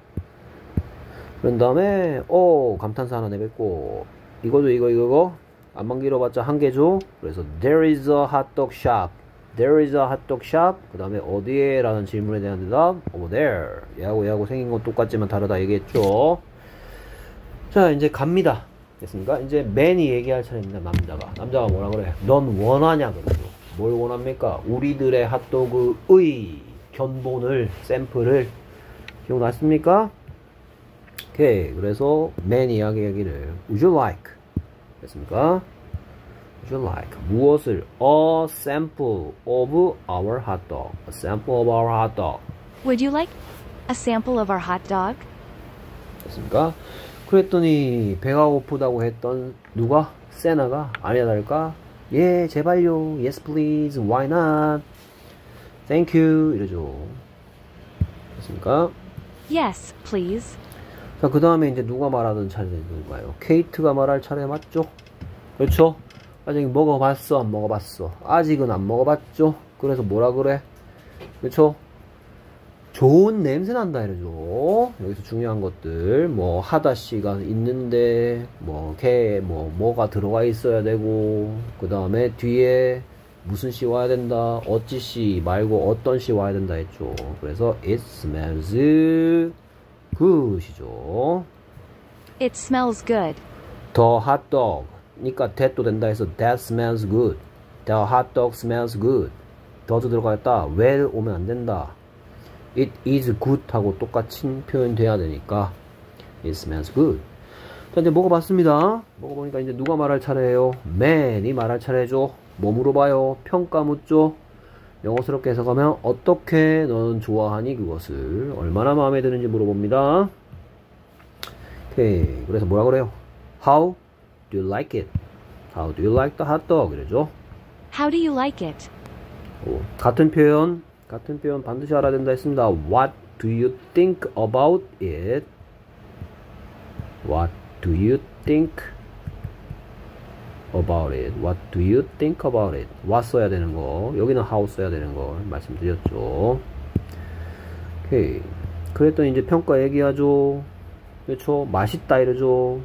그런 다음에 감탄사 하나 내뱉고 이거죠. 이거 안만 길어봤자 한 개죠. 그래서 there is a hot dog shop. There is a hot dog shop. 그 다음에 어디에? 라는 질문에 대한 대답 over there. 얘하고 생긴 건 똑같지만 다르다 얘기했죠. 자 이제 갑니다. 됐습니까? 이제 맨이 얘기할 차례입니다. 남자가 뭐라 그래? 넌 원하냐 그러죠. 뭘 원합니까? 우리들의 핫도그의 견본을 샘플을 기억났습니까? 오케이. 그래서 맨 이야기하기를 Would you like? 됐습니까? Would you like 무엇을? A sample of our hot dog. A sample of our hot dog. Would you like a sample of our hot dog? 됐습니까? 그랬더니 배가 고프다고 했던 누가? 세나가 아니야 다를까? 예 제발요. Yes please. Why not? Thank you. 이러죠. 됐습니까? Yes, please. 자, 그 다음에 이제 누가 말하는 차례인가요? 케이트가 말할 차례 맞죠? 그렇죠? 아직 먹어봤어? 안 먹어봤어? 아직은 안 먹어봤죠? 그래서 뭐라 그래? 그렇죠? 좋은 냄새 난다 이러죠. 여기서 중요한 것들 뭐 하다씨가 있는데 뭐가 들어가 있어야 되고 그 다음에 뒤에 무슨 씨 와야 된다. 어찌 씨 말고 어떤 씨 와야 된다 했죠. 그래서 it smells good이죠. It smells good. The hot dog 니까 that도 된다 해서 that smells good. The hot dog smells good. 더도 들어가겠다. well 오면 안 된다. It is good 하고 똑같이 표현돼야 되니까 it smells good. 자 이제 먹어봤습니다. 먹어보니까 이제 누가 말할 차례예요? 맨이 말할 차례죠. 뭐 물어봐요? 평가 묻죠. 영어스럽게 해석하면 어떻게 너는 좋아하니 그것을 얼마나 마음에 드는지 물어봅니다. 오케이. 그래서 뭐라 그래요? How do you like it? How do you like the hot dog? 이러죠. How do you like it? 같은 표현 반드시 알아야 된다 했습니다. What do you think about it? What do you think about it? What do you think about it? What 써야 되는 거, 여기는 how 써야 되는 거 말씀드렸죠. 오케이. 그랬더니 이제 평가 얘기하죠. 그렇죠? 맛있다 이러죠.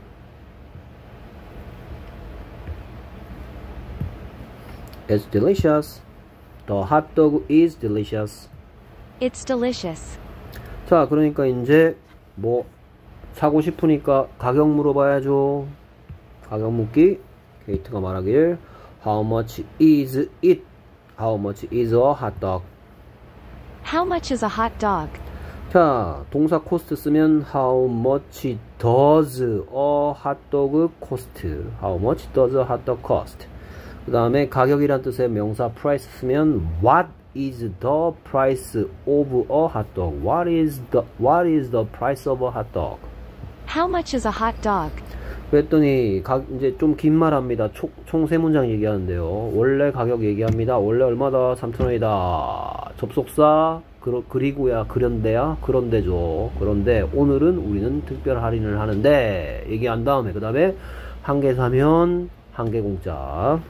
It's delicious. The hot dog is delicious. It's delicious. 자, 그러니까 이제 뭐 사고 싶으니까 가격 물어봐야죠. 가격 묻기. 케이트가 말하길 How much is it? How much is a hot dog? How much is a hot dog? 자, 동사 cost 쓰면 How much does a hot dog cost? How much does a hot dog cost? 그 다음에 가격이란 뜻의 명사 price 쓰면 What is the price of a hot dog? What is the price of a hot dog? How much is a hot dog? 그랬더니 이제 좀 긴 말 합니다. 총 세 문장 얘기하는데요. 원래 가격 얘기합니다. 원래 얼마다? 3,000원이다. 접속사 그리고야 그런데죠. 그런데 오늘은 우리는 특별 할인을 하는데 얘기한 다음에 그 다음에 한 개 사면 한 개 공짜.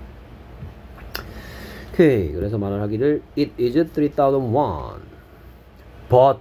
오케이. 그래서 말을 하기를 It is 3,000 won. But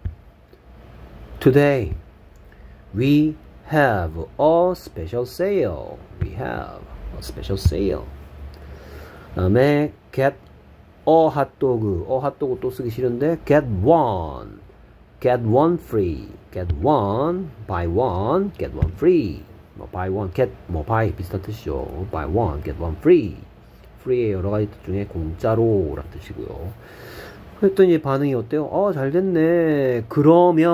today we have a special sale. We have a special sale. 그 다음에 get a hot dog. a hot dog 또 쓰기 싫은데 get one. Get one free. Get one. Buy one. Get one free. 뭐 buy one. get 뭐 buy 비슷한 뜻이죠. Buy one. Get one free. free의 여러 가지 뜻 중에 공짜로 라는 뜻이고요. 그랬더니 반응이 어때요? 잘 됐네. 그러면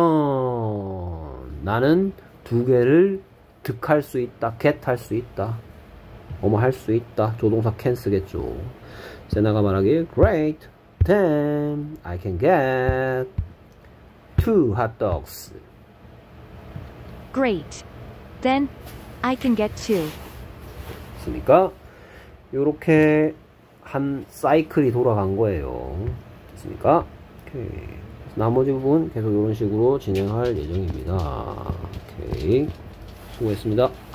나는 두 개를 득할 수 있다. get 할 수 있다. 할 수 있다. 조동사 can 쓰겠죠. 세나가 말하길 Great. Then I can get 2 hot dogs. Great. Then I can get 2. 됐습니까? 요렇게 한 사이클이 돌아간 거예요. 됐습니까? 오케이. 나머지 부분 계속 이런 식으로 진행할 예정입니다. 오케이. 수고했습니다.